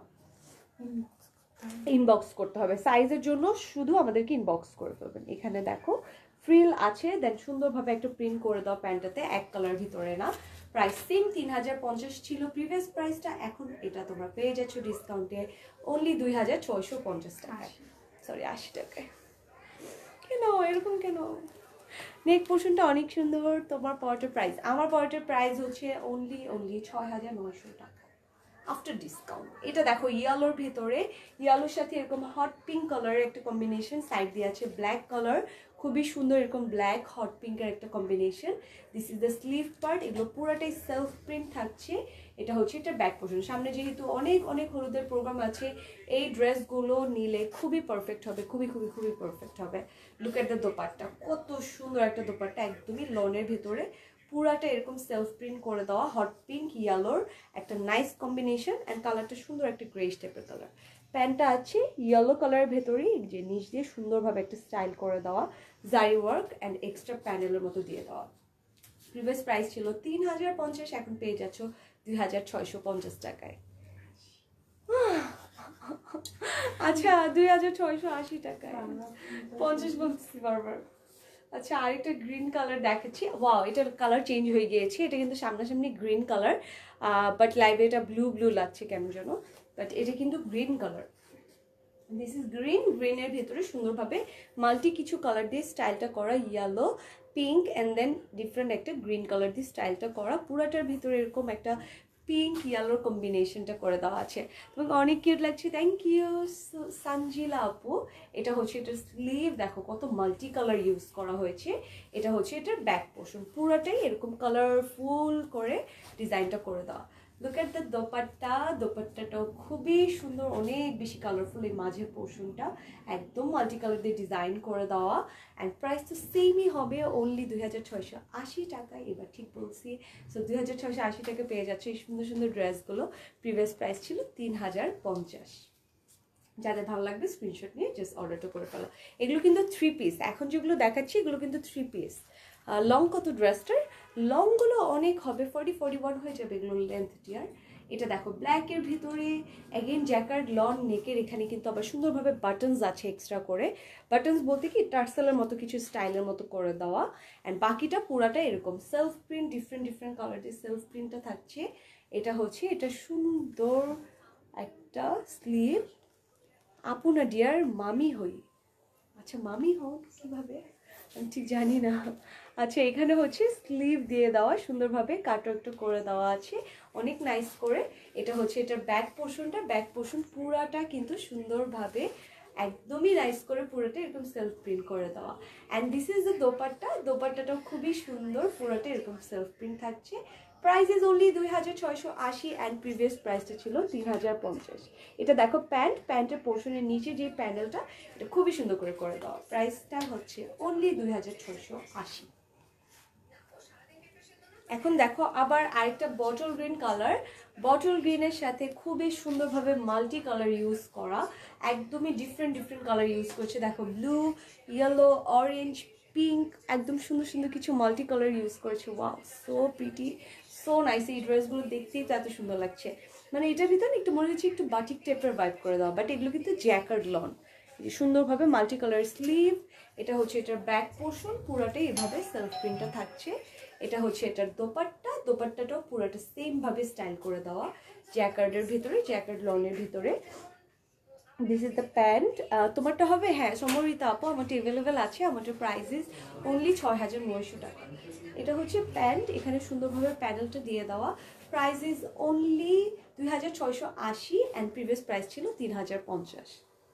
[SPEAKER 1] ইনবক্স করতে হবে, সাইজের জন্য শুধু আমাদেরকে ইনবক্স করে ফেলবেন। এখানে দেখো ফ্রিল আছে, দেন সুন্দরভাবে একটা প্রিন্ট করে দাও প্যান্টটাতে, এক কালার ভিতরে না। প্রাইস সেম তিন হাজার পঞ্চাশ ছিল প্রিভিয়াস প্রাইসটা, এখন এটা তোমরা পেয়ে যাচ্ছ ডিসকাউন্টে অনলি দুই হাজার ছয়শো পঞ্চাশ টাকায়, সরি আশি টাকায়। কেন এরকম কেন? নেক পোর্শনটা অনেক সুন্দর। তোমার পরের প্রাইস, আমার পরের প্রাইস হচ্ছে অনলি অনলি ছয় হাজার নয়শো টাকা, আফটার ডিসকাউন্ট। এটা দেখো ইয়েলোর ভেতরে, ইয়েলোর সাথে এরকম হট পিঙ্ক কালারের একটা কম্বিনেশন, সাইড দিয়ে আছে ব্ল্যাক কালার, খুবই সুন্দর এরকম ব্ল্যাক হট পিঙ্কের একটা combination. This is the sleeve part, এগুলো পুরোটাই সেলফ প্রিন্ট থাকছে। এটা হচ্ছে এটা ব্যাক পোর্শন। সামনে যেহেতু অনেক অনেক হলুদের প্রোগ্রাম আছে, এই ড্রেসগুলো নিলে খুবই পারফেক্ট হবে, খুবই খুবই খুবই পারফেক্ট হবে। লুক এট দ্য দোপাট্টা, কত সুন্দর একটা দোপাট্টা, একদমই লনের ভেতরে, পুরাটা এরকম সেলফ প্রিন্ট করে দেওয়া, হট পিঙ্ক ইয়েলোর একটা নাইস কম্বিনেশন, অ্যান্ড কালারটা সুন্দর একটা গ্রেস টাইপের কালার। প্যান্টটা আছে ইয়েলো কালারের ভেতরেই, যে নিচ দিয়ে সুন্দরভাবে একটা স্টাইল করে দেওয়া, জারি ওয়ার্ক অ্যান্ড এক্সট্রা প্যানেলের মতো দিয়ে দেওয়া। প্রিভিয়াস প্রাইস ছিল তিন হাজার পঞ্চাশ, এখন পেয়ে যাচ্ছ দুই হাজার ছয়শো পঞ্চাশ টাকায়। আচ্ছা, দুই হাজার ছয়শো আশি টাকায়, পঞ্চাশ বলতেছি বারবার। আচ্ছা, আরেকটা গ্রিন কালার দেখাচ্ছি। ওয়াও, এটার কালার চেঞ্জ হয়ে গিয়েছে। এটা কিন্তু সামনাসামনি গ্রিন কালার, বাট লাইভে এটা ব্লু ব্লু লাগছে কেমন যেন, বাট এটা কিন্তু green colour. This is green, গ্রিনের ভেতরে সুন্দরভাবে মাল্টি কিছু কালার দিয়ে স্টাইলটা করা, yellow, pink and then different একটা গ্রিন কালার দিয়ে স্টাইলটা করা, পুরাটার ভিতরে এরকম একটা পিঙ্ক ইয়েলোর কম্বিনেশনটা করে দেওয়া আছে। তোমাকে অনেক কিউট লাগছে, থ্যাংক ইউ সানজিলা আপু। এটা হচ্ছে এটার স্লিভ, দেখো কত মাল্টি কালার ইউজ করা হয়েছে। এটা হচ্ছে এটার ব্যাক পোর্শন, পুরাটাই এরকম কালারফুল করে ডিজাইনটা করে দেওয়া। লুক এট দ্য দোপাট্টা, দোপাট্টাটাও খুবই সুন্দর, অনেক বেশি কালারফুল। এই মাঝের পোর্শনটা একদম মাল্টি কালার দিয়ে ডিজাইন করে দেওয়া, অ্যান্ড প্রাইস তো সেমই হবে, অনলি দুই হাজার ছয়শো আশি টাকায়। এবার ঠিক বলছি, সো দুই হাজার ছয়শো আশি টাকা পেয়ে যাচ্ছে এই সুন্দর সুন্দর ড্রেসগুলো। প্রিভিয়াস প্রাইস ছিল তিন হাজার পঞ্চাশ। যাদের ভালো লাগবে স্ক্রিনশট নিয়ে জাস্ট অর্ডারটা করে ফেলো। এগুলো কিন্তু থ্রি পিস, এখন যেগুলো দেখাচ্ছি এগুলো কিন্তু থ্রি পিস। লং কত ড্রেসটার? লংগুলো অনেক হবে, ফর্টি ফর্টি ওয়ান হয়ে যাবে এগুলো লেন্থ টিয়ার। এটা দেখো ব্ল্যাকের ভিতরে, অ্যাগেন জ্যাকার্ড লন নেকের, এখানে কিন্তু আবার সুন্দরভাবে বাটনস আছে এক্সট্রা করে। বাটনস বলতে কি টার্সেলের মতো কিছু স্টাইলের মতো করে দেওয়া, অ্যান্ড বাকিটা পুরাটা এরকম সেলফ প্রিন্ট, ডিফারেন্ট ডিফারেন্ট কালারের সেলফ প্রিন্টটা থাকছে। এটা হচ্ছে এটা সুন্দর একটা স্লিভ। আপু না ডিয়ার মামি হই, আচ্ছা মামি হও কিভাবে আমি ঠিক জানি না। আচ্ছা, এখানে হচ্ছে স্লিভ দিয়ে দেওয়া, সুন্দরভাবে কাটো একটু করে দেওয়া আছে, অনেক নাইস করে। এটা হচ্ছে এটার ব্যাক পোর্শনটা, ব্যাক পোর্শন পুরাটা কিন্তু সুন্দরভাবে একদমই নাইস করে পুরোটা এরকম সেলফ প্রিন্ট করে দেওয়া। And this is the dupatta, দোপাট্টাটাও খুবই সুন্দর, পুরোটা এরকম সেলফ প্রিন্ট থাকছে। প্রাইস ইজ অনলি দুই হাজার ছয়শো আশি, অ্যান্ড প্রিভিয়াস প্রাইসটা ছিল তিন হাজার পঞ্চাশ। এটা দেখো প্যান্ট, প্যান্টের পোর্শনের নিচে যে প্যানেলটা, এটা খুবই সুন্দর করে করে দেওয়া। প্রাইসটা হচ্ছে অনলি দুই হাজার ছয়শো আশি। এখন দেখো আবার আরেকটা বটল গ্রিন কালার, বটল গ্রিনের সাথে খুবই সুন্দরভাবে মাল্টি কালার ইউজ করা, একদমই ডিফারেন্ট ডিফারেন্ট কালার ইউজ করছে। দেখো ব্লু, ইয়েলো, অরেঞ্জ, পিঙ্ক, একদম সুন্দর সুন্দর কিছু মাল্টি কালার ইউজ করেছে। Wow, so pretty, so nice. এই ড্রেসগুলো দেখতেই তো এত সুন্দর লাগছে, মানে এটার ভিতরে একটু মনে হচ্ছে একটু বাটিক টাইপের ভাইব করে দেওয়া, বাট এগুলো কিন্তু জ্যাকার্ড লন, সুন্দরভাবে মাল্টি কালার স্লিভ। এটা হচ্ছে এটার ব্যাক পোর্শন, পুরাটাই এভাবে সেলফ প্রিন্টটা থাকছে। এটা হচ্ছে এটার দোপাট্টা, দোপাট্টাটাও পুরাটা সেম ভাবে স্টাইল করে দেওয়া, জ্যাকার্ডের ভিতরে, জ্যাকার্ড লনের ভিতরে। This is the pant. তোমারটা হবে, হ্যাঁ সমরিতা আপু, আমারটা অ্যাভেলেবেল আছে। আমারটা প্রাইসেস অনলি ছয় হাজার নয়শো টাকা। এটা হচ্ছে প্যান্ট, এখানে সুন্দরভাবে প্যানেলটা দিয়ে দেওয়া। প্রাইস ইজ অনলি দুই হাজার ছয়শো আশি, অ্যান্ড প্রিভিয়াস প্রাইস ছিল তিন হাজার পঞ্চাশ।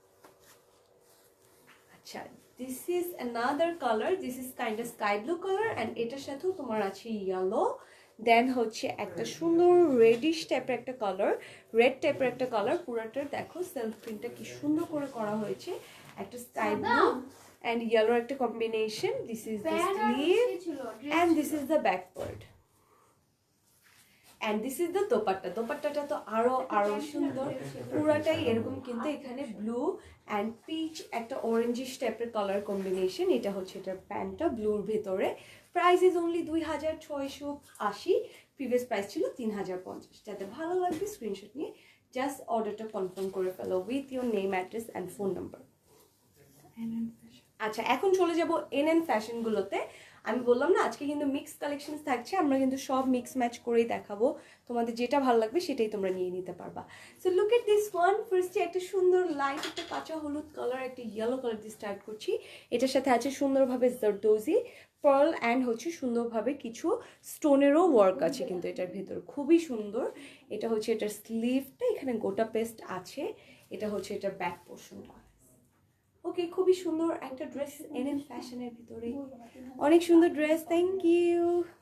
[SPEAKER 1] আচ্ছা, this is another colour, this is kind of sky blue colour, and এটার সাথেও তোমার আছে ইয়েলো, দেন হচ্ছে একটা সুন্দর রেডিশ টাইপের একটা কালার, রেড টাইপের একটা কালার। পুরাটার দেখো সেলফ প্রিন্টটা কি সুন্দর করে করা হয়েছে, একটা স্কাই ব্লু অ্যান্ড ইয়েলো একটা combination. This is the sleeve and this is the back part, and this is the dupatta. দোপাট্টাটা তো আরো আরো সুন্দর, পুরাটাই এরকম কিন্তু এখানে ব্লু অ্যান্ড পিচ একটা অরেঞ্জিশ টাইপের কালার কম্বিনেশন। এটা হচ্ছে এটার প্যান্টটা ব্লুর ভেতরে। প্রাইস ইজ অনলি দুই হাজার ছয়শো আশি, প্রিভিয়াস প্রাইস ছিল তিন হাজার পঞ্চাশ। যাতে ভালো লাগবে স্ক্রিনশট নিয়ে জাস্ট অর্ডারটা কনফার্ম করে ফেলো with your name, address and phone number. আচ্ছা, এখন চলে যাব এন এন ফ্যাশনগুলোতে। আমি বললাম না আজকে কিন্তু মিক্স কালেকশন থাকছে, আমরা কিন্তু সব মিক্স ম্যাচ করেই দেখাবো, তোমাদের যেটা ভালো লাগবে সেটাই তোমরা নিয়ে নিতে পারবা। So look at this one. ফার্স্টে একটা সুন্দর লাইট একটা কাঁচা হলুদ কালার একটা ইয়েলো কালার দিয়ে স্টার্ট করছি। এটার সাথে আছে সুন্দরভাবে জারদোজি পার্ল অ্যান্ড হচ্ছে সুন্দরভাবে কিছু স্টোনেরও ওয়ার্ক আছে কিন্তু এটার ভেতর, খুবই সুন্দর। এটা হচ্ছে এটার স্লিভটা, এখানে গোটা পেস্ট আছে। এটা হচ্ছে এটার ব্যাক পোর্শনটা। ওকে, খুবই সুন্দর একটা ড্রেস, এনএন ফ্যাশনের ভিতরে অনেক সুন্দর ড্রেস। Thank you.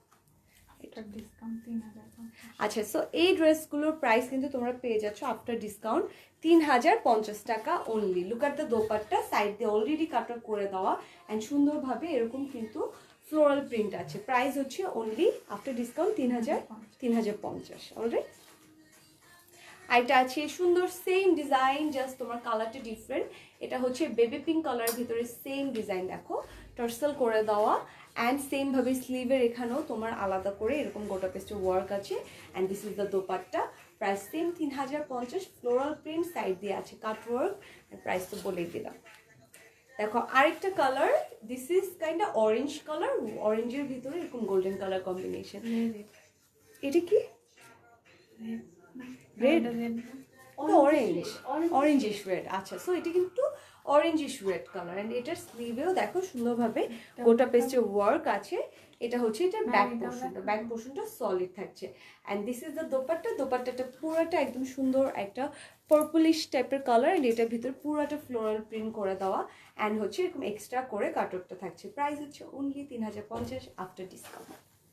[SPEAKER 1] আচ্ছা, সো এই ড্রেসগুলোর প্রাইস কিন্তু তোমরা পেয়ে যাচ্ছ আফটার ডিসকাউন্ট তিন হাজার পঞ্চাশ টাকা only. Look at the dupatta, side দিয়ে অলরেডি কাটার করে দেওয়া অ্যান্ড সুন্দরভাবে এরকম কিন্তু ফ্লোরাল প্রিন্ট আছে। প্রাইস হচ্ছে অনলি আফটার ডিসকাউন্ট তিন হাজার তিন হাজার পঞ্চাশ। অলরাইট, আইটা আছে সুন্দর সেম ডিজাইন, জাস্ট তোমার কালারটা ডিফারেন্ট। এটা হচ্ছে বেবি পিঙ্ক কালারের ভিতরে সেম ডিজাইন, দেখো টার্সেল করে দেওয়া অ্যান্ড সেম ভাবে স্লিভের এখানেও তোমার আলাদা করে এরকম গোটা পেস্টের ওয়ার্ক আছে। And this is the dupatta, price same তিন হাজার পঞ্চাশ। ফ্লোরাল প্রিন্ট, সাইড দিয়ে আছে কাট ওয়ার্ক, প্রাইস তো বলেই দিলাম। দেখো আরেকটা colour, this is kind of orange colour, অরেঞ্জের ভিতরে এরকম গোল্ডেন কালার কম্বিনেশন। এটা কি রেড, অরেঞ্জ, অরেঞ্জিশ রেড। আচ্ছা, সো এটা কিন্তু অরেঞ্জিশ রেড কালার অ্যান্ড এটার স্লিভেও দেখো সুন্দরভাবে গোটা পেস্টের ওয়ার্ক আছে। এটা হচ্ছে এটা ব্যাক পোর্শনটা, ব্যাক পোর্শনটা সলিড থাকছে। And this is the dupatta, দোপাট্টাটা পুরোটা একদম সুন্দর একটা পার্পলিশ টাইপের কালার অ্যান্ড এটার ভিতর পুরোটা ফ্লোরাল প্রিন্ট করে দেওয়া অ্যান্ড হচ্ছে এরকম এক্সট্রা করে কাটওয়ার্কটা থাকছে। প্রাইস হচ্ছে অনলি তিন হাজার পঞ্চাশ আফটার ডিসকাউন্ট।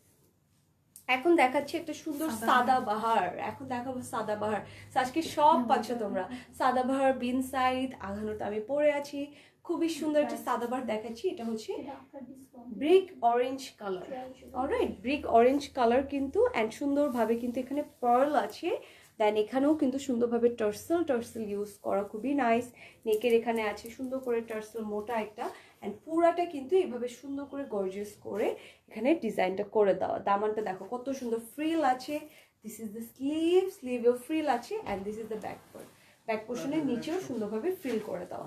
[SPEAKER 1] এখন দেখাচ্ছি একটা সুন্দর সাদা বাহার, এখন দেখাবো সাদা বাহার। আজকে সব পাচ্ছ তোমরা, সাদা বাহার বিন সাইড আঘানোটা আমি পরে আছি, খুবই সুন্দর একটা সাদা বাহার দেখাচ্ছি। এটা হচ্ছে brick orange colour, alright, brick orange colour কিন্তু অ্যান্ড সুন্দরভাবে কিন্তু এখানে পার্ল আছে। দেন এখানেও কিন্তু সুন্দরভাবে টার্সেল টার্সেল ইউজ করা, খুবই নাইস। নেকের এখানে আছে সুন্দর করে টার্সেল মোটা একটা অ্যান্ড পুরাটা কিন্তু এইভাবে সুন্দর করে গর্জিয়াস করে এখানে ডিজাইনটা করে দেওয়া। দামানটা দেখো কত সুন্দর ফ্রিল আছে। দিস ইজ দ্য স্লিভ, স্লিভেও ফ্রিল আছে and this is the back part, back পোর্শনের নিচেও সুন্দরভাবে ফ্রিল করে দেওয়া।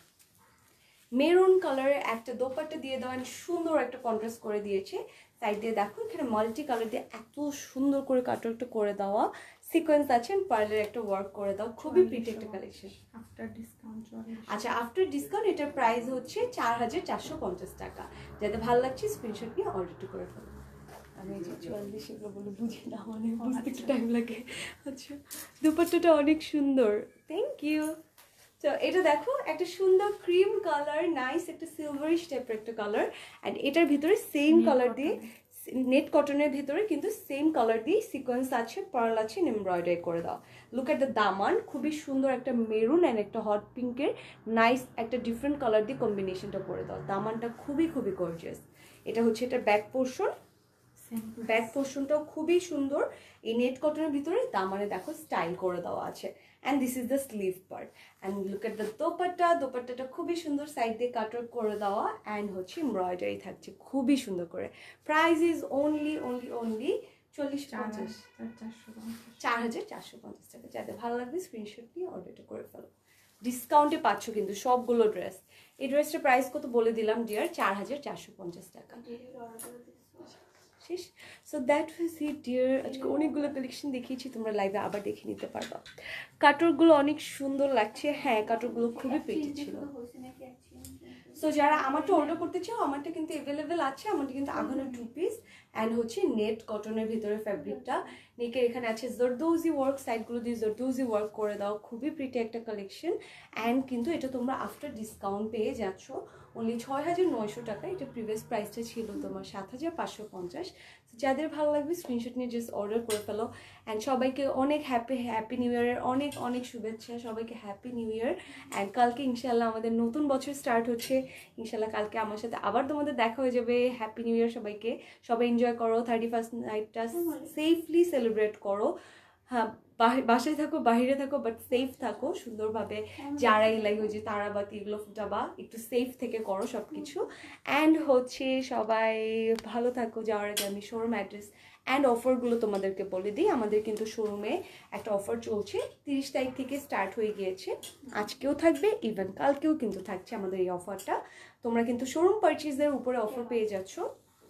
[SPEAKER 1] মেরুন কালারের একটা দোপাট্টা দিয়ে দেওয়া সুন্দর একটা কন্ট্রাস্ট করে দিয়েছে। সাইড দিয়ে দেখো এখানে মাল্টি কালার দিয়ে এত সুন্দর করে কাটওয়ার্কটা করে দেওয়া, সিকোয়েন্স আছে পার্লের একটা ওয়ার্ক করে দাও, খুবই প্রিটি একটা কালেকশন
[SPEAKER 2] আফটার ডিসকাউন্ট।
[SPEAKER 1] আচ্ছা, আফটার ডিসকাউন্ট এটার প্রাইস হচ্ছে চার হাজার চারশো পঞ্চাশ টাকা। যাতে ভালো লাগছে স্ক্রিনশট নিয়ে অর্ডারটা করে ফেলো। আমি যে চুয়াল্লিশ এগুলো বলে বুঝি না, মানে বুঝতে একটু টাইম লাগে। আচ্ছা, দুপাট্টাটা অনেক সুন্দর, থ্যাংক ইউ। তো এটা দেখো একটা সুন্দর ক্রিম কালার, নাইস একটা সিলভারিশ টাইপের একটা কালার অ্যান্ড এটার ভিতরে সেম কালার দিয়ে নেট কটনের ভিতরে কিন্তু সেম কালার দিয়ে সিকোয়েন্স আছে, পার্ল আছে, এমব্রয়ডারি করে দাও। লুক এট দ্য দামান, খুবই সুন্দর একটা মেরুন অ্যান্ড একটা হট পিঙ্কের নাইস একটা ডিফারেন্ট কালার দিয়ে কম্বিনেশনটা করে দাও। দামানটা খুবই খুবই গর্জিয়াস। এটা হচ্ছে এটা ব্যাক পোর্শন, ব্যাক পোর্শনটাও খুবই সুন্দর। এই নেট কটনের ভিতরে দামানে দেখো স্টাইল করে দেওয়া আছে and this is the sleeve part and look at the dupatta, দোপাট্টাটা খুবই সুন্দর সাইড দিয়ে কাটওয়ার্ক করে দেওয়া অ্যান্ড হচ্ছে এমব্রয়ডারি থাকছে খুবই সুন্দর করে। Price is only only only চল্লিশ পঞ্চাশ চার হাজার চারশো পঞ্চাশ টাকা। যাদের ভালো লাগবে স্ক্রিনশট নিয়ে অর্ডারটা করে ফেলো। ডিসকাউন্টে পাচ্ছ কিন্তু সবগুলো ড্রেস। এই ড্রেসটার প্রাইস কত বলে দিলাম ডিয়ার, চার হাজার চারশো পঞ্চাশ টাকা। শেষ। So that was it dear. আজকে অনেকগুলো কালেকশন দেখিয়েছি, তোমরা লাইভে আবার দেখে নিতে পারবা। কাটওয়ার্কগুলো অনেক সুন্দর লাগছে, হ্যাঁ কাটওয়ার্কগুলো খুবই প্রিটি ছিল। সো যারা আমারটা অর্ডার করতে চাও আমারটা কিন্তু অ্যাভেলেবেল আছে। আমারটা কিন্তু আঘানো টু পিস অ্যান্ড হচ্ছে নেট কটনের ভিতরে ফ্যাব্রিকটা। নেকের এখানে আছে জরদৌজি ওয়ার্ক, সাইডগুলো দিয়ে জরদৌজি ওয়ার্ক করে দাও, খুবই প্রিটি একটা কালেকশন অ্যান্ড কিন্তু এটা তোমরা আফটার ডিসকাউন্ট পেয়ে যাচ্ছ অনলি ছয় হাজার নয়শো টাকা। এটা প্রিভিয়াস প্রাইসটা ছিল তোমার সাত হাজার পাঁচশো পঞ্চাশ। যাদের ভালো লাগবে স্ক্রিনশট নিয়ে জাস্ট অর্ডার করে ফেলো অ্যান্ড সবাইকে অনেক হ্যাপি হ্যাপি নিউ ইয়ারের অনেক অনেক শুভেচ্ছা। সবাইকে হ্যাপি নিউ ইয়ার অ্যান্ড কালকে ইনশাল্লাহ আমাদের নতুন বছর স্টার্ট হচ্ছে। ইনশাল্লাহ কালকে আমার সাথে আবার তোমাদের দেখা হয়ে যাবে। হ্যাপি নিউ ইয়ার সবাইকে, সবাই এনজয় করো, থার্টি ফার্স্ট নাইটটা সেফলি সেলিব্রেট করো। হ্যাঁ, বাসায় থাকো বাহিরে থাকো বাট সেফ থাকো সুন্দরভাবে। যারা এলাই ওই যে তারাবাতি এগুলো ফুটাবা একটু সেফ থেকে করো সব কিছু অ্যান্ড হচ্ছে সবাই ভালো থাকো। যাওয়ার আগে আমি শোরুম অ্যাড্রেস অ্যান্ড অফারগুলো তোমাদেরকে বলে দিই। আমাদের কিন্তু শোরুমে একটা অফার চলছে, তিরিশ তারিখ থেকে স্টার্ট হয়ে গিয়েছে, আজকেও থাকবে ইভেন কালকেও কিন্তু থাকছে আমাদের এই অফারটা। তোমরা কিন্তু শোরুম পারচেজের উপরে অফার পেয়ে যাচ্ছ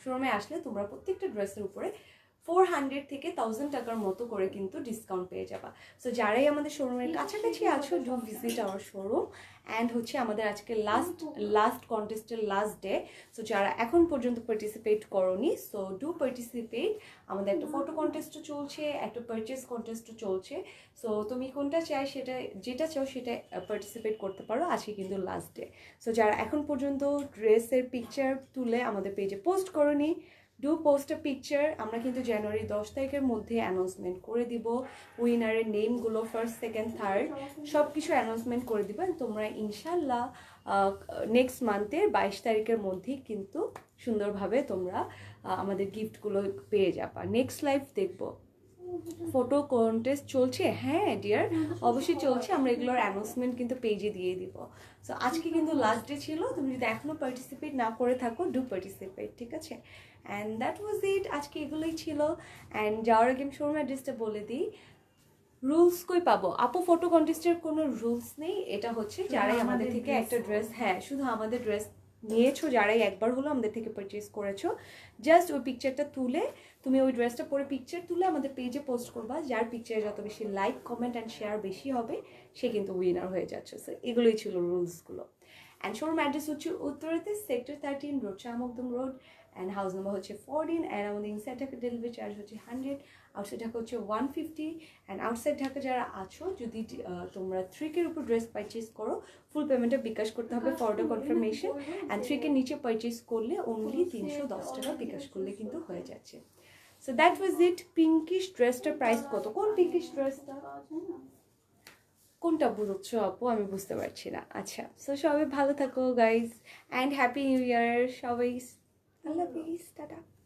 [SPEAKER 1] শোরুমে আসলে তোমরা প্রত্যেকটা ড্রেসের উপরে ফোর হান্ড্রেড থেকে থাউজেন্ড টাকার মতো করে কিন্তু ডিসকাউন্ট পেয়ে যাবা। সো যারাই আমাদের শোরুমের কাছাকাছি আছো do visit our showroom. And হচ্ছে আমাদের আজকে লাস্ট লাস্ট কন্টেস্টের লাস্ট ডে। সো যারা এখন পর্যন্ত পার্টিসিপেট করোনি, সো ডু পার্টিসিপেট। আমাদের একটা ফটো কন্টেস্টও চলছে, একটা পারচেস কন্টেস্টও চলছে। সো তুমি কোনটা চাই সেটা, যেটা চাও সেটা পার্টিসিপেট করতে পারো। আজকে কিন্তু লাস্ট ডে। সো যারা এখন পর্যন্ত ড্রেসের পিকচার তুলে আমাদের পেজে পোস্ট করোনি, ডু পোস্ট আ পিকচার। আমরা কিন্তু জানুয়ারি দশ তারিখের মধ্যে অ্যানাউন্সমেন্ট করে দিব উইনারের নেমগুলো, ফার্স্ট সেকেন্ড থার্ড সব কিছু অ্যানাউন্সমেন্ট করে দিব। তোমরা ইনশাল্লাহ নেক্সট মান্থের বাইশ তারিখের মধ্যেই কিন্তু সুন্দরভাবে তোমরা আমাদের গিফটগুলো পেয়ে যাবা। নেক্সট লাইভ দেখবো। ফটো কন্টেস্ট চলছে, হ্যাঁ ডিয়ার অবশ্যই চলছে। আমরা এগুলোর অ্যানাউন্সমেন্ট কিন্তু পেজে দিয়ে দিব। সো আজকে কিন্তু লাস্ট ডে ছিল, তুমি যদি এখনও পার্টিসিপেট না করে থাকো ডু পার্টিসিপেট, ঠিক আছে? অ্যান্ড দ্যাট ওয়াজ ইট, আজকে এগুলোই ছিল। অ্যান্ড যাওয়ার আগে শোরুম অ্যাড্রেসটা বলে দিই। রুলস কই পাবো আপু? ফটো কন্টেস্টের কোনো রুলস নেই। এটা হচ্ছে যারাই আমাদের থেকে একটা ড্রেস, হ্যাঁ শুধু আমাদের ড্রেস নিয়েছো, যারাই একবার হলো আমাদের থেকে পারচেস করেছো, জাস্ট ওই পিকচারটা তুলে তুমি ওই ড্রেসটা পরে পিকচার তুলে আমাদের পেজে পোস্ট করবা। যার পিকচারে যত বেশি লাইক কমেন্ট অ্যান্ড শেয়ার বেশি হবে সে কিন্তু উইনার হয়ে যাচ্ছে। সো এগুলোই ছিল রুলসগুলো। অ্যান্ড শোরুম অ্যাড্রেস হচ্ছে উত্তরাতে সেক্টর থার্টিন, রোড শামকদম রোড, অ্যান্ড হাউস নাম্বার হচ্ছে ফোরটিন। অ্যান্ড আমাদের ইনসাইড ঢাকা ডেলিভারি চার্জ হচ্ছে হান্ড্রেড, আউটসাইড ঢাকা হচ্ছে one fifty. And outside Dhaka যারা আছো, যদি তোমরা থ্রি কের উপর ড্রেস পারচেস করো ফুল পেমেন্টটা বিকাশ করতে হবে for the confirmation. And three কের নিচে পারচেস করলে অনলি তিনশো দশ টাকা বিকাশ করলে কিন্তু হয়ে যাচ্ছে। So that was it. Pinkish ড্রেসটার প্রাইস কত? কোন পিঙ্কিশ ড্রেসটা? কোনটা বুঝছো আপু? আমি বুঝতে পারছি না। আচ্ছা, সো সবাই ভালো থাকো guys, and happy new year সবাই। আল্লাহ হাফিজ, টাটা।